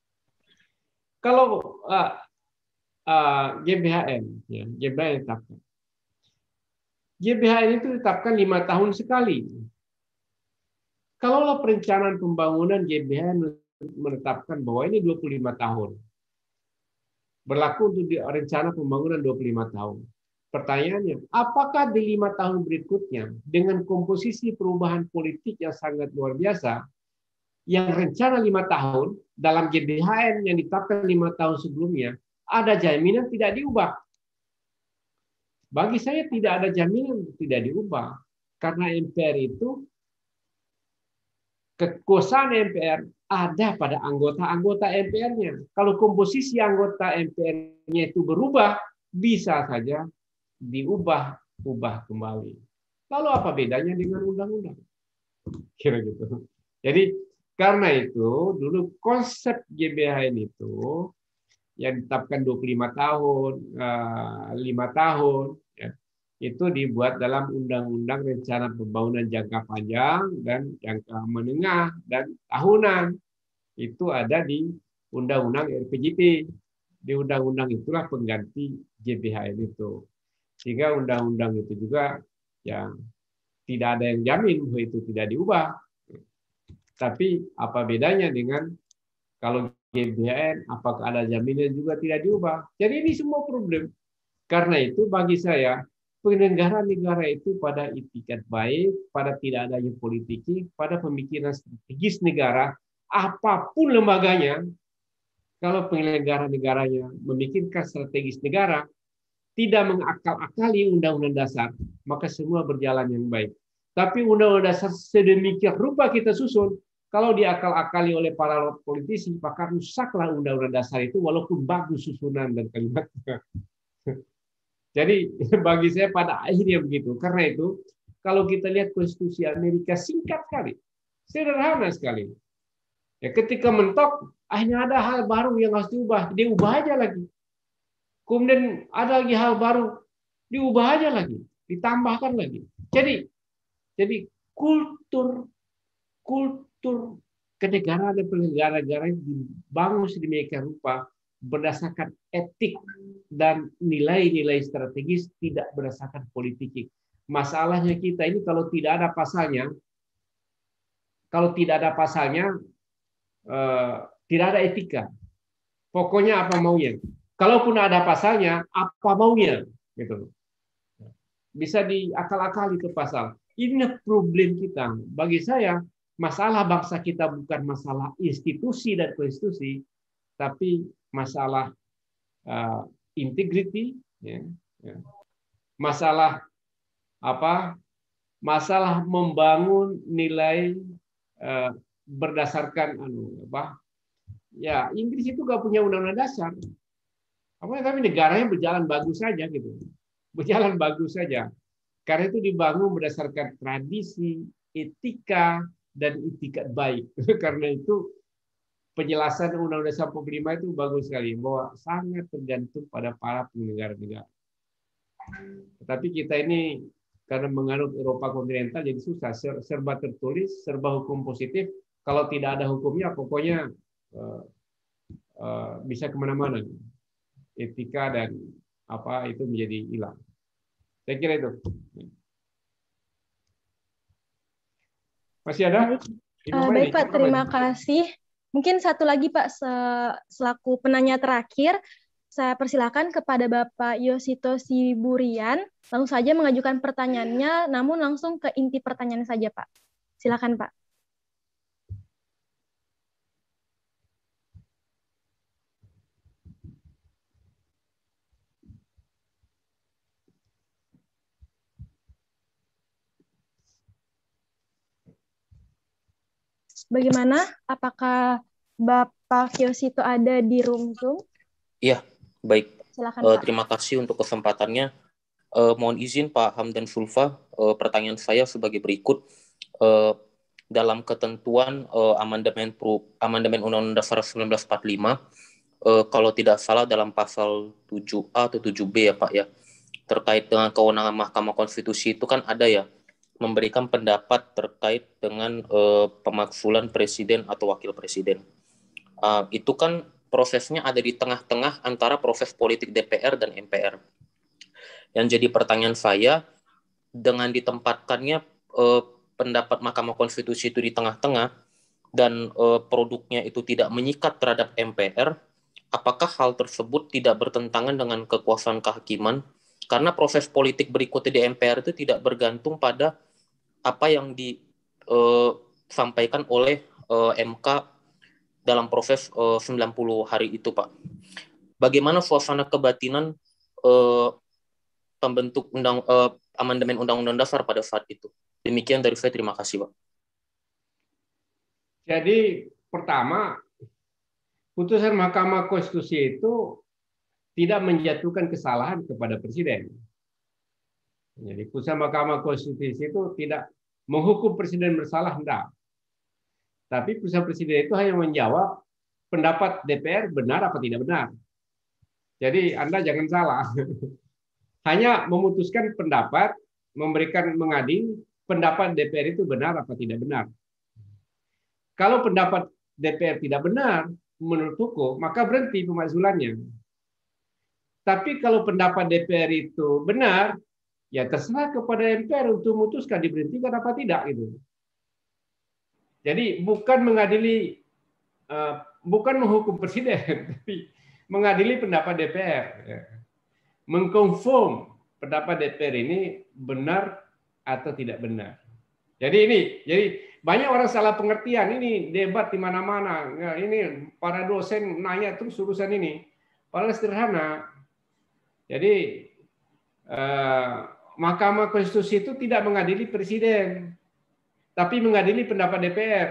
[SPEAKER 3] kalau uh, uh, G B H N, ya, G B H N ditetapkan. G B H N itu ditetapkan lima tahun sekali. Kalaulah perencanaan pembangunan G B H N menetapkan bahwa ini dua puluh lima tahun. Berlaku untuk rencana pembangunan dua puluh lima tahun. Pertanyaannya, apakah di lima tahun berikutnya dengan komposisi perubahan politik yang sangat luar biasa, yang rencana lima tahun dalam G B H N yang ditetapkan lima tahun sebelumnya, ada jaminan tidak diubah? Bagi saya tidak ada jaminan tidak diubah. Karena M P R itu, kekuasaan M P R ada pada anggota-anggota M P R-nya. Kalau komposisi anggota M P R-nya itu berubah, bisa saja diubah-ubah kembali. Lalu apa bedanya dengan undang-undang? Kira gitu. Jadi karena itu, dulu konsep G B H N itu yang ditetapkan dua puluh lima tahun, lima tahun, ya, itu dibuat dalam Undang-Undang Rencana Pembangunan Jangka Panjang dan Jangka Menengah dan Tahunan. Itu ada di Undang-Undang R P J P. Di Undang-Undang itulah pengganti G B H N itu. Sehingga Undang-Undang itu juga ya tidak ada yang jamin bahwa itu tidak diubah. Tapi apa bedanya dengan kalau G B H N, apakah ada jaminan juga tidak diubah? Jadi ini semua problem. Karena itu bagi saya, penyelenggaraan negara itu pada itikat baik, pada tidak adanya politiki, pada pemikiran strategis negara, apapun lembaganya, kalau penyelenggara negaranya memikirkan strategis negara, tidak mengakal-akali Undang-Undang Dasar, maka semua berjalan yang baik. Tapi Undang-Undang Dasar sedemikian rupa kita susun, kalau diakal-akali oleh para politisi, maka rusaklah Undang-Undang Dasar itu walaupun bagus susunan dan kalimatnya. Jadi bagi saya pada akhirnya begitu. Karena itu, kalau kita lihat konstitusi Amerika singkat sekali, sederhana sekali. Ya, ketika mentok, akhirnya ada hal baru yang harus diubah, dia ubah aja lagi. Kemudian ada lagi hal baru, diubah aja lagi, ditambahkan lagi. Jadi, jadi kultur kultur kenegaraan dan penyelenggara-negara dibangun sedemikian rupa berdasarkan etik dan nilai-nilai strategis, tidak berdasarkan politik. Masalahnya kita ini kalau tidak ada pasalnya, kalau tidak ada pasalnya, eh, tidak ada etika. Pokoknya apa maunya. Kalaupun ada pasalnya, apa maunya, gitu. Bisa diakal-akali itu pasal. Ini problem kita. Bagi saya, masalah bangsa kita bukan masalah institusi dan konstitusi, tapi masalah uh, integrity, ya, ya. Masalah apa? Masalah membangun nilai uh, berdasarkan anu apa? Ya Inggris itu nggak punya undang-undang dasar. Apa? Tapi negaranya berjalan bagus saja gitu, berjalan bagus saja. Karena itu dibangun berdasarkan tradisi, etika, dan itikat baik. Karena itu penjelasan Undang-Undang Dasar empat puluh lima itu bagus sekali, bahwa sangat tergantung pada para penyelenggara negara. Tetapi kita ini karena menganut Eropa kontinental jadi susah, serba tertulis, serba hukum positif. Kalau tidak ada hukumnya, pokoknya uh, uh, bisa kemana-mana. Etika dan apa itu menjadi hilang. Saya kira itu. Masih ada?
[SPEAKER 5] Baik, uh, baik Pak, terima kasih. Mungkin satu lagi Pak, selaku penanya terakhir, saya persilakan kepada Bapak Yosito Siburian, langsung saja mengajukan pertanyaannya, namun langsung ke inti pertanyaan saja Pak. Silakan Pak. Bagaimana? Apakah Bapak Yosito ada di room Zoom?
[SPEAKER 9] Iya, baik.
[SPEAKER 5] Silakan,
[SPEAKER 9] uh,
[SPEAKER 5] Pak.
[SPEAKER 9] Terima kasih untuk kesempatannya. Uh, mohon izin Pak Hamdan Zulfa, uh, pertanyaan saya sebagai berikut. Uh, dalam ketentuan uh, amandemen Pro, amandemen Undang-Undang Dasar seribu sembilan ratus empat puluh lima, uh, kalau tidak salah dalam pasal tujuh A atau tujuh B ya Pak ya, terkait dengan kewenangan Mahkamah Konstitusi itu kan ada ya, memberikan pendapat terkait dengan uh, pemakzulan presiden atau wakil presiden. Uh, itu kan prosesnya ada di tengah-tengah antara proses politik D P R dan M P R. Yang jadi pertanyaan saya, dengan ditempatkannya uh, pendapat Mahkamah Konstitusi itu di tengah-tengah dan uh, produknya itu tidak menyikat terhadap M P R, apakah hal tersebut tidak bertentangan dengan kekuasaan kehakiman? Karena proses politik berikutnya di M P R itu tidak bergantung pada apa yang disampaikan uh, oleh uh, M K dalam proses uh, sembilan puluh hari itu, Pak. Bagaimana suasana kebatinan uh, pembentuk undang uh, amandemen Undang-Undang Dasar pada saat itu? Demikian dari saya, terima kasih, Pak.
[SPEAKER 3] Jadi pertama, putusan Mahkamah Konstitusi itu tidak menjatuhkan kesalahan kepada presiden. Jadi putusan Mahkamah Konstitusi itu tidak menghukum presiden bersalah, enggak. Tapi putusan presiden itu hanya menjawab pendapat D P R benar apa tidak benar. Jadi Anda jangan salah. Hanya memutuskan pendapat, memberikan mengadil pendapat D P R itu benar apa tidak benar. Kalau pendapat D P R tidak benar menurut hukum, maka berhenti pemakzulannya. Tapi kalau pendapat D P R itu benar, ya terserah kepada M P R untuk memutuskan diberhentikan apa tidak gitu. Jadi bukan mengadili, uh, bukan menghukum presiden, tapi mengadili pendapat D P R, ya. Mengkonfirm pendapat D P R ini benar atau tidak benar. Jadi ini, jadi banyak orang salah pengertian. Ini debat di mana-mana. Ya, ini para dosen nanya terus urusan ini. Padahal sederhana. Jadi eh, Mahkamah Konstitusi itu tidak mengadili presiden, tapi mengadili pendapat D P R.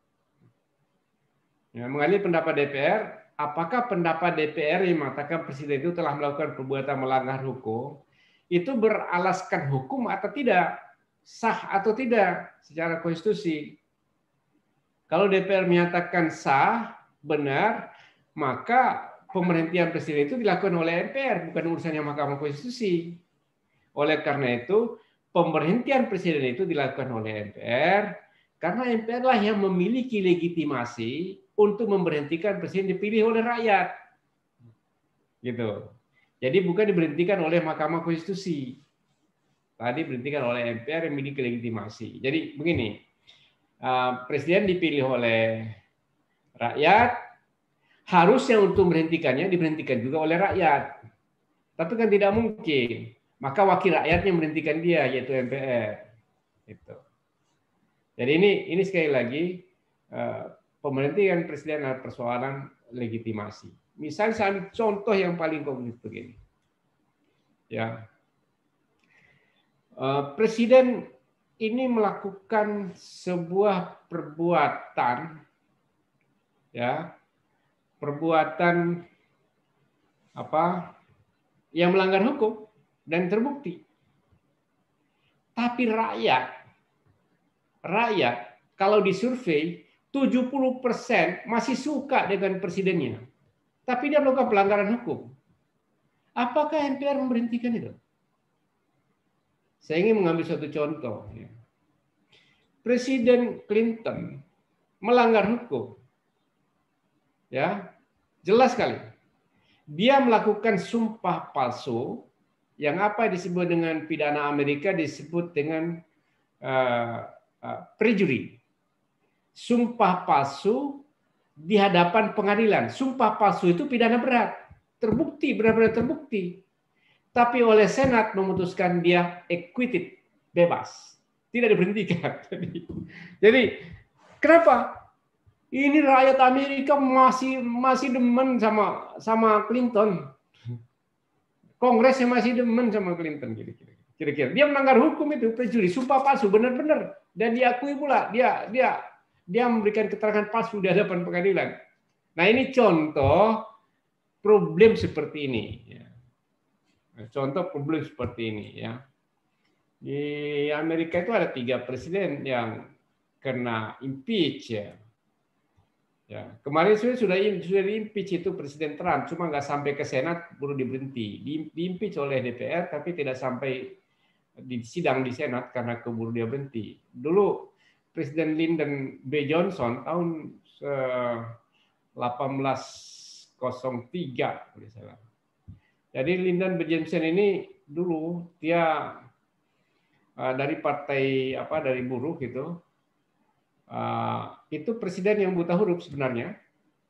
[SPEAKER 3] Ya, mengadili pendapat D P R. Apakah pendapat D P R yang mengatakan presiden itu telah melakukan perbuatan melanggar hukum itu beralaskan hukum atau tidak, sah atau tidak secara konstitusi? Kalau D P R menyatakan sah, benar, maka pemberhentian presiden itu dilakukan oleh M P R, bukan urusannya Mahkamah Konstitusi. Oleh karena itu, pemberhentian presiden itu dilakukan oleh M P R, karena M P R lah yang memiliki legitimasi untuk memberhentikan presiden dipilih oleh rakyat. Gitu. Jadi bukan diberhentikan oleh Mahkamah Konstitusi. Tadi diberhentikan oleh M P R yang memiliki legitimasi. Jadi begini, presiden dipilih oleh rakyat, harusnya untuk memberhentikannya diberhentikan juga oleh rakyat. Tapi kan tidak mungkin. Maka wakil rakyatnya memberhentikan dia, yaitu M P R. Gitu. Jadi ini ini sekali lagi, pemberhentian presiden adalah persoalan legitimasi. Misalnya contoh yang paling konkret begini, ya, presiden ini melakukan sebuah perbuatan, ya, perbuatan apa yang melanggar hukum dan terbukti. Tapi rakyat, rakyat kalau disurvei tujuh puluh persen masih suka dengan presidennya, tapi dia melakukan pelanggaran hukum. Apakah M P R memberhentikan itu? Saya ingin mengambil satu contoh. Presiden Clinton melanggar hukum, ya, jelas sekali. Dia melakukan sumpah palsu, yang apa disebut dengan pidana Amerika disebut dengan uh, uh, perjury. Sumpah palsu di hadapan pengadilan. Sumpah palsu itu pidana berat, terbukti, benar-benar terbukti. Tapi oleh Senat memutuskan dia acquitted, bebas, tidak diberhentikan. Jadi kenapa? Ini rakyat Amerika masih masih demen sama sama Clinton. Kongresnya masih demen sama Clinton kira-kira. Kira-kira dia melanggar hukum itu, perjuri, sumpah palsu benar-benar, dan diakui pula dia dia dia memberikan keterangan palsu di hadapan pengadilan. Nah, ini contoh problem seperti ini. Contoh problem seperti ini, ya. Di Amerika itu ada tiga presiden yang kena impeach, ya. Ya, kemarin sudah sudah sudah diimpeach itu Presiden Trump, cuma nggak sampai ke Senat, baru diberhenti. Di, diimpeach oleh D P R, tapi tidak sampai di sidang di Senat karena keburu dia berhenti. Dulu Presiden Lyndon B. Johnson tahun delapan belas nol tiga, kalau salah. Jadi Lyndon B. Johnson ini dulu dia uh, dari partai apa dari buruh gitu. Uh, itu presiden yang buta huruf sebenarnya,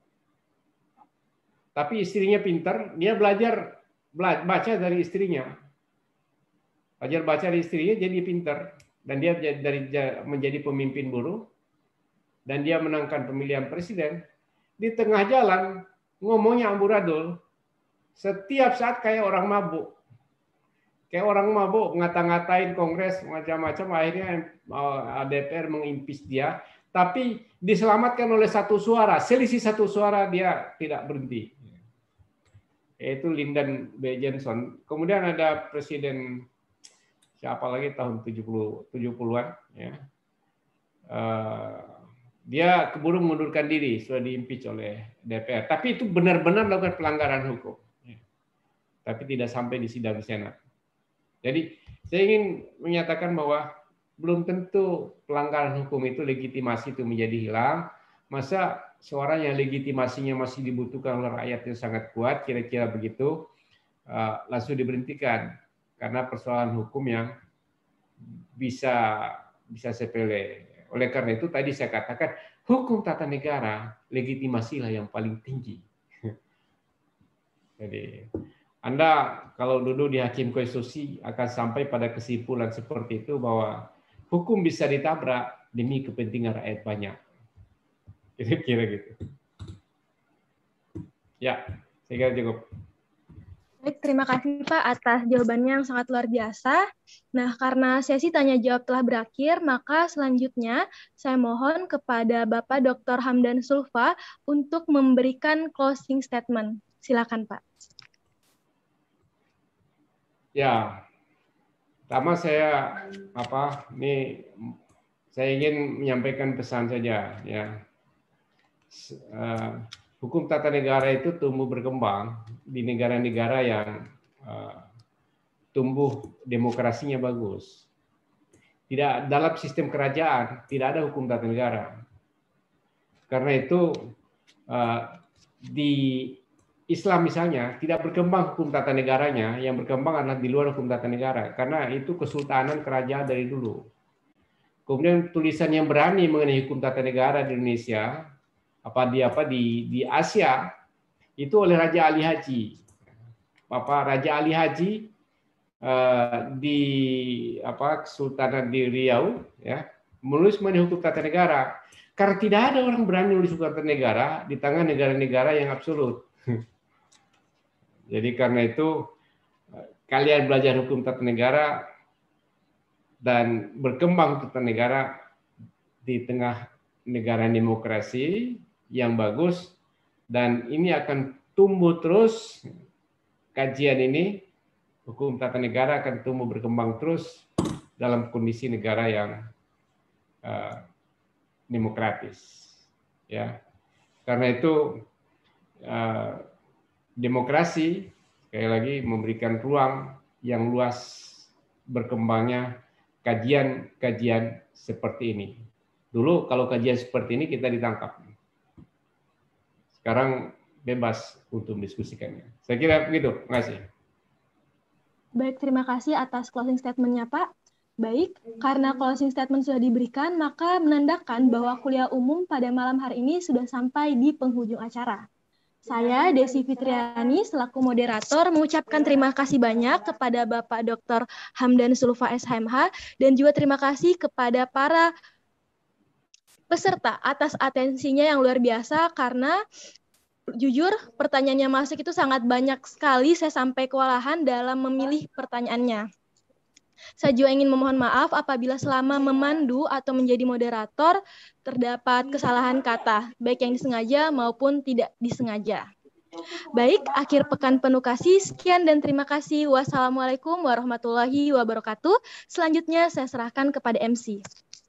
[SPEAKER 3] tapi istrinya pintar, dia belajar bela baca dari istrinya, belajar baca dari istrinya, jadi pintar, dan dia dari menjadi pemimpin buruh, dan dia menangkan pemilihan presiden. Di tengah jalan ngomongnya amburadul, setiap saat kayak orang mabuk, kayak orang mabuk ngata-ngatain Kongres macam-macam. Akhirnya D P R mengimpeach dia, tapi diselamatkan oleh satu suara, selisih satu suara dia tidak berhenti. Yaitu Lyndon B. Johnson. Kemudian ada presiden siapa lagi tahun tujuh puluhan, ya. Uh, dia keburu mengundurkan diri, sudah diimpeach oleh D P R. Tapi itu benar-benar melakukan pelanggaran hukum, ya. Tapi tidak sampai di sidang Senat. Jadi saya ingin menyatakan bahwa belum tentu pelanggaran hukum itu legitimasi itu menjadi hilang. Masa seorang yang legitimasinya masih dibutuhkan oleh rakyat yang sangat kuat, kira-kira begitu, langsung diberhentikan karena persoalan hukum yang bisa bisa sepele. Oleh karena itu tadi saya katakan hukum tata negara legitimasilah yang paling tinggi. Jadi Anda kalau duduk di Hakim Konstitusi akan sampai pada kesimpulan seperti itu bahwa hukum bisa ditabrak demi kepentingan rakyat banyak. Kira-kira gitu. Ya, saya kira cukup.
[SPEAKER 5] Baik, terima kasih Pak atas jawabannya yang sangat luar biasa. Nah, karena sesi tanya jawab telah berakhir, maka selanjutnya saya mohon kepada Bapak Doktor Hamdan Zulfa untuk memberikan closing statement. Silakan Pak.
[SPEAKER 3] Ya, pertama saya apa? Ini saya ingin menyampaikan pesan saja, ya. Uh, hukum tata negara itu tumbuh berkembang di negara-negara yang uh, tumbuh demokrasinya bagus. Tidak dalam sistem kerajaan tidak ada hukum tata negara. Karena itu uh, di Islam misalnya tidak berkembang hukum tata negaranya, yang berkembang adalah di luar hukum tata negara karena itu kesultanan kerajaan dari dulu. Kemudian tulisan yang berani mengenai hukum tata negara di Indonesia apa di apa di di Asia itu oleh Raja Ali Haji. Bapak Raja Ali Haji uh, di apa Kesultanan di Riau, ya, menulis mengenai hukum tata negara karena tidak ada orang berani menulis hukum tata negara di tangan negara-negara yang absolut. Jadi karena itu kalian belajar hukum tata negara dan berkembang tata negara di tengah negara demokrasi yang bagus, dan ini akan tumbuh terus. Kajian ini, hukum tata negara akan tumbuh berkembang terus dalam kondisi negara yang uh, demokratis, ya. Karena itu uh, demokrasi sekali lagi memberikan ruang yang luas berkembangnya kajian-kajian seperti ini. Dulu kalau kajian seperti ini kita ditangkap. Sekarang bebas untuk mendiskusikannya. Saya kira begitu. Terima kasih.
[SPEAKER 5] Baik, terima kasih atas closing statement-nya, Pak. Baik, karena closing statement sudah diberikan, maka menandakan bahwa kuliah umum pada malam hari ini sudah sampai di penghujung acara. Saya, Desi Fitriani, selaku moderator, mengucapkan terima kasih banyak kepada Bapak Doktor Hamdan Zulfa S H M H, dan juga terima kasih kepada para peserta atas atensinya yang luar biasa, karena jujur pertanyaannya masuk itu sangat banyak sekali, saya sampai kewalahan dalam memilih pertanyaannya. Saya juga ingin memohon maaf apabila selama memandu atau menjadi moderator terdapat kesalahan kata, baik yang disengaja maupun tidak disengaja. Baik, akhir pekan penuh kasih, sekian dan terima kasih. Wassalamualaikum warahmatullahi wabarakatuh. Selanjutnya saya serahkan kepada M C.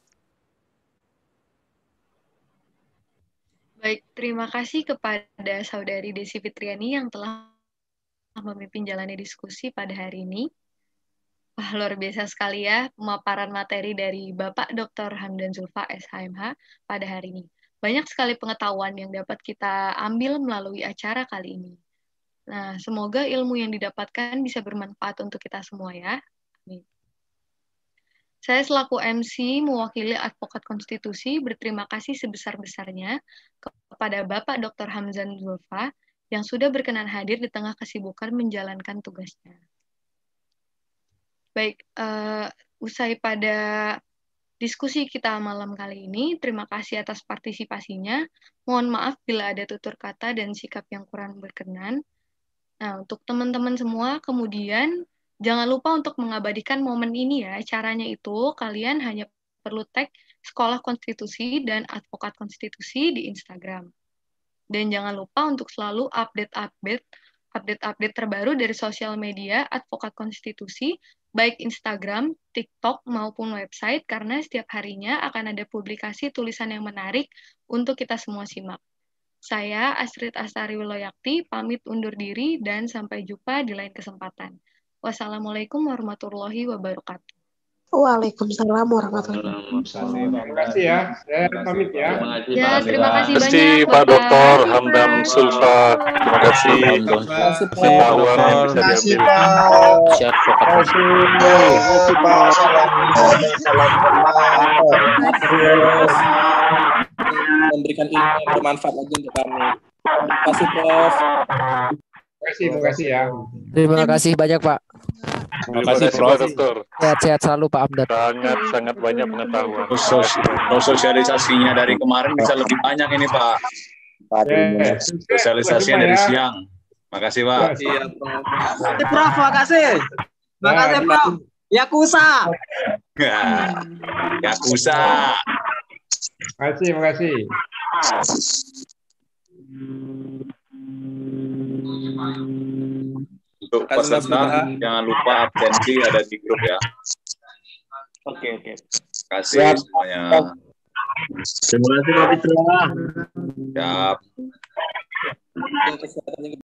[SPEAKER 1] Baik, terima kasih kepada Saudari Desi Fitriani yang telah memimpin jalannya diskusi pada hari ini. Wah, luar biasa sekali ya pemaparan materi dari Bapak Doktor Hamdan Zulfa S H M H pada hari ini. Banyak sekali pengetahuan yang dapat kita ambil melalui acara kali ini. Nah, semoga ilmu yang didapatkan bisa bermanfaat untuk kita semua ya. Amin. Saya selaku M C mewakili Advokat Konstitusi berterima kasih sebesar-besarnya kepada Bapak Doktor Hamdan Zulfa yang sudah berkenan hadir di tengah kesibukan menjalankan tugasnya. Baik, uh, usai pada diskusi kita malam kali ini, terima kasih atas partisipasinya. Mohon maaf bila ada tutur kata dan sikap yang kurang berkenan. Nah, untuk teman-teman semua, kemudian jangan lupa untuk mengabadikan momen ini ya. Caranya itu kalian hanya perlu tag Sekolah Konstitusi dan Advokat Konstitusi di Instagram. Dan jangan lupa untuk selalu update-update update-update terbaru dari sosial media Advokat Konstitusi, baik Instagram, TikTok, maupun website, karena setiap harinya akan ada publikasi tulisan yang menarik untuk kita semua simak. Saya, Astrid Astari Wiloyakti, pamit undur diri dan sampai jumpa di lain kesempatan. Wassalamualaikum warahmatullahi wabarakatuh.
[SPEAKER 10] Waalaikumsalam warahmatullahi wabarakatuh.
[SPEAKER 3] Terima kasih ya. Saya pamit ya.
[SPEAKER 1] Ya, terima kasih
[SPEAKER 11] banyak. Terima kasih Pak Doktor Hamdan Zulfa. Terima kasih. Terima kasih pengetahuan yang bisa diambil.
[SPEAKER 9] Terima kasih
[SPEAKER 4] Pak. Memberikan ilmu yang bermanfaat lagi untuk kami. Terima kasih Prof.
[SPEAKER 3] Terima kasih, terima kasih ya.
[SPEAKER 10] Terima kasih banyak Pak.
[SPEAKER 11] Terima kasih Prof. Dokter.
[SPEAKER 10] Sehat-sehat selalu Pak Hamdan.
[SPEAKER 11] Sangat sangat banyak pengetahuan.
[SPEAKER 2] Sosialisasinya dari kemarin bisa lebih banyak ini Pak. Sosialisasinya dari siang. Makasih Pak.
[SPEAKER 12] Iya Prof. Prof, makasih. Makasih Prof. Yakuza.
[SPEAKER 2] Yakuza.
[SPEAKER 3] Makasih, makasih.
[SPEAKER 2] Untuk peserta jangan lupa absensi ada di grup ya.
[SPEAKER 12] Oke, oke.
[SPEAKER 2] Terima kasih semuanya.
[SPEAKER 4] Terima kasih Pak Fitra.
[SPEAKER 2] Siap.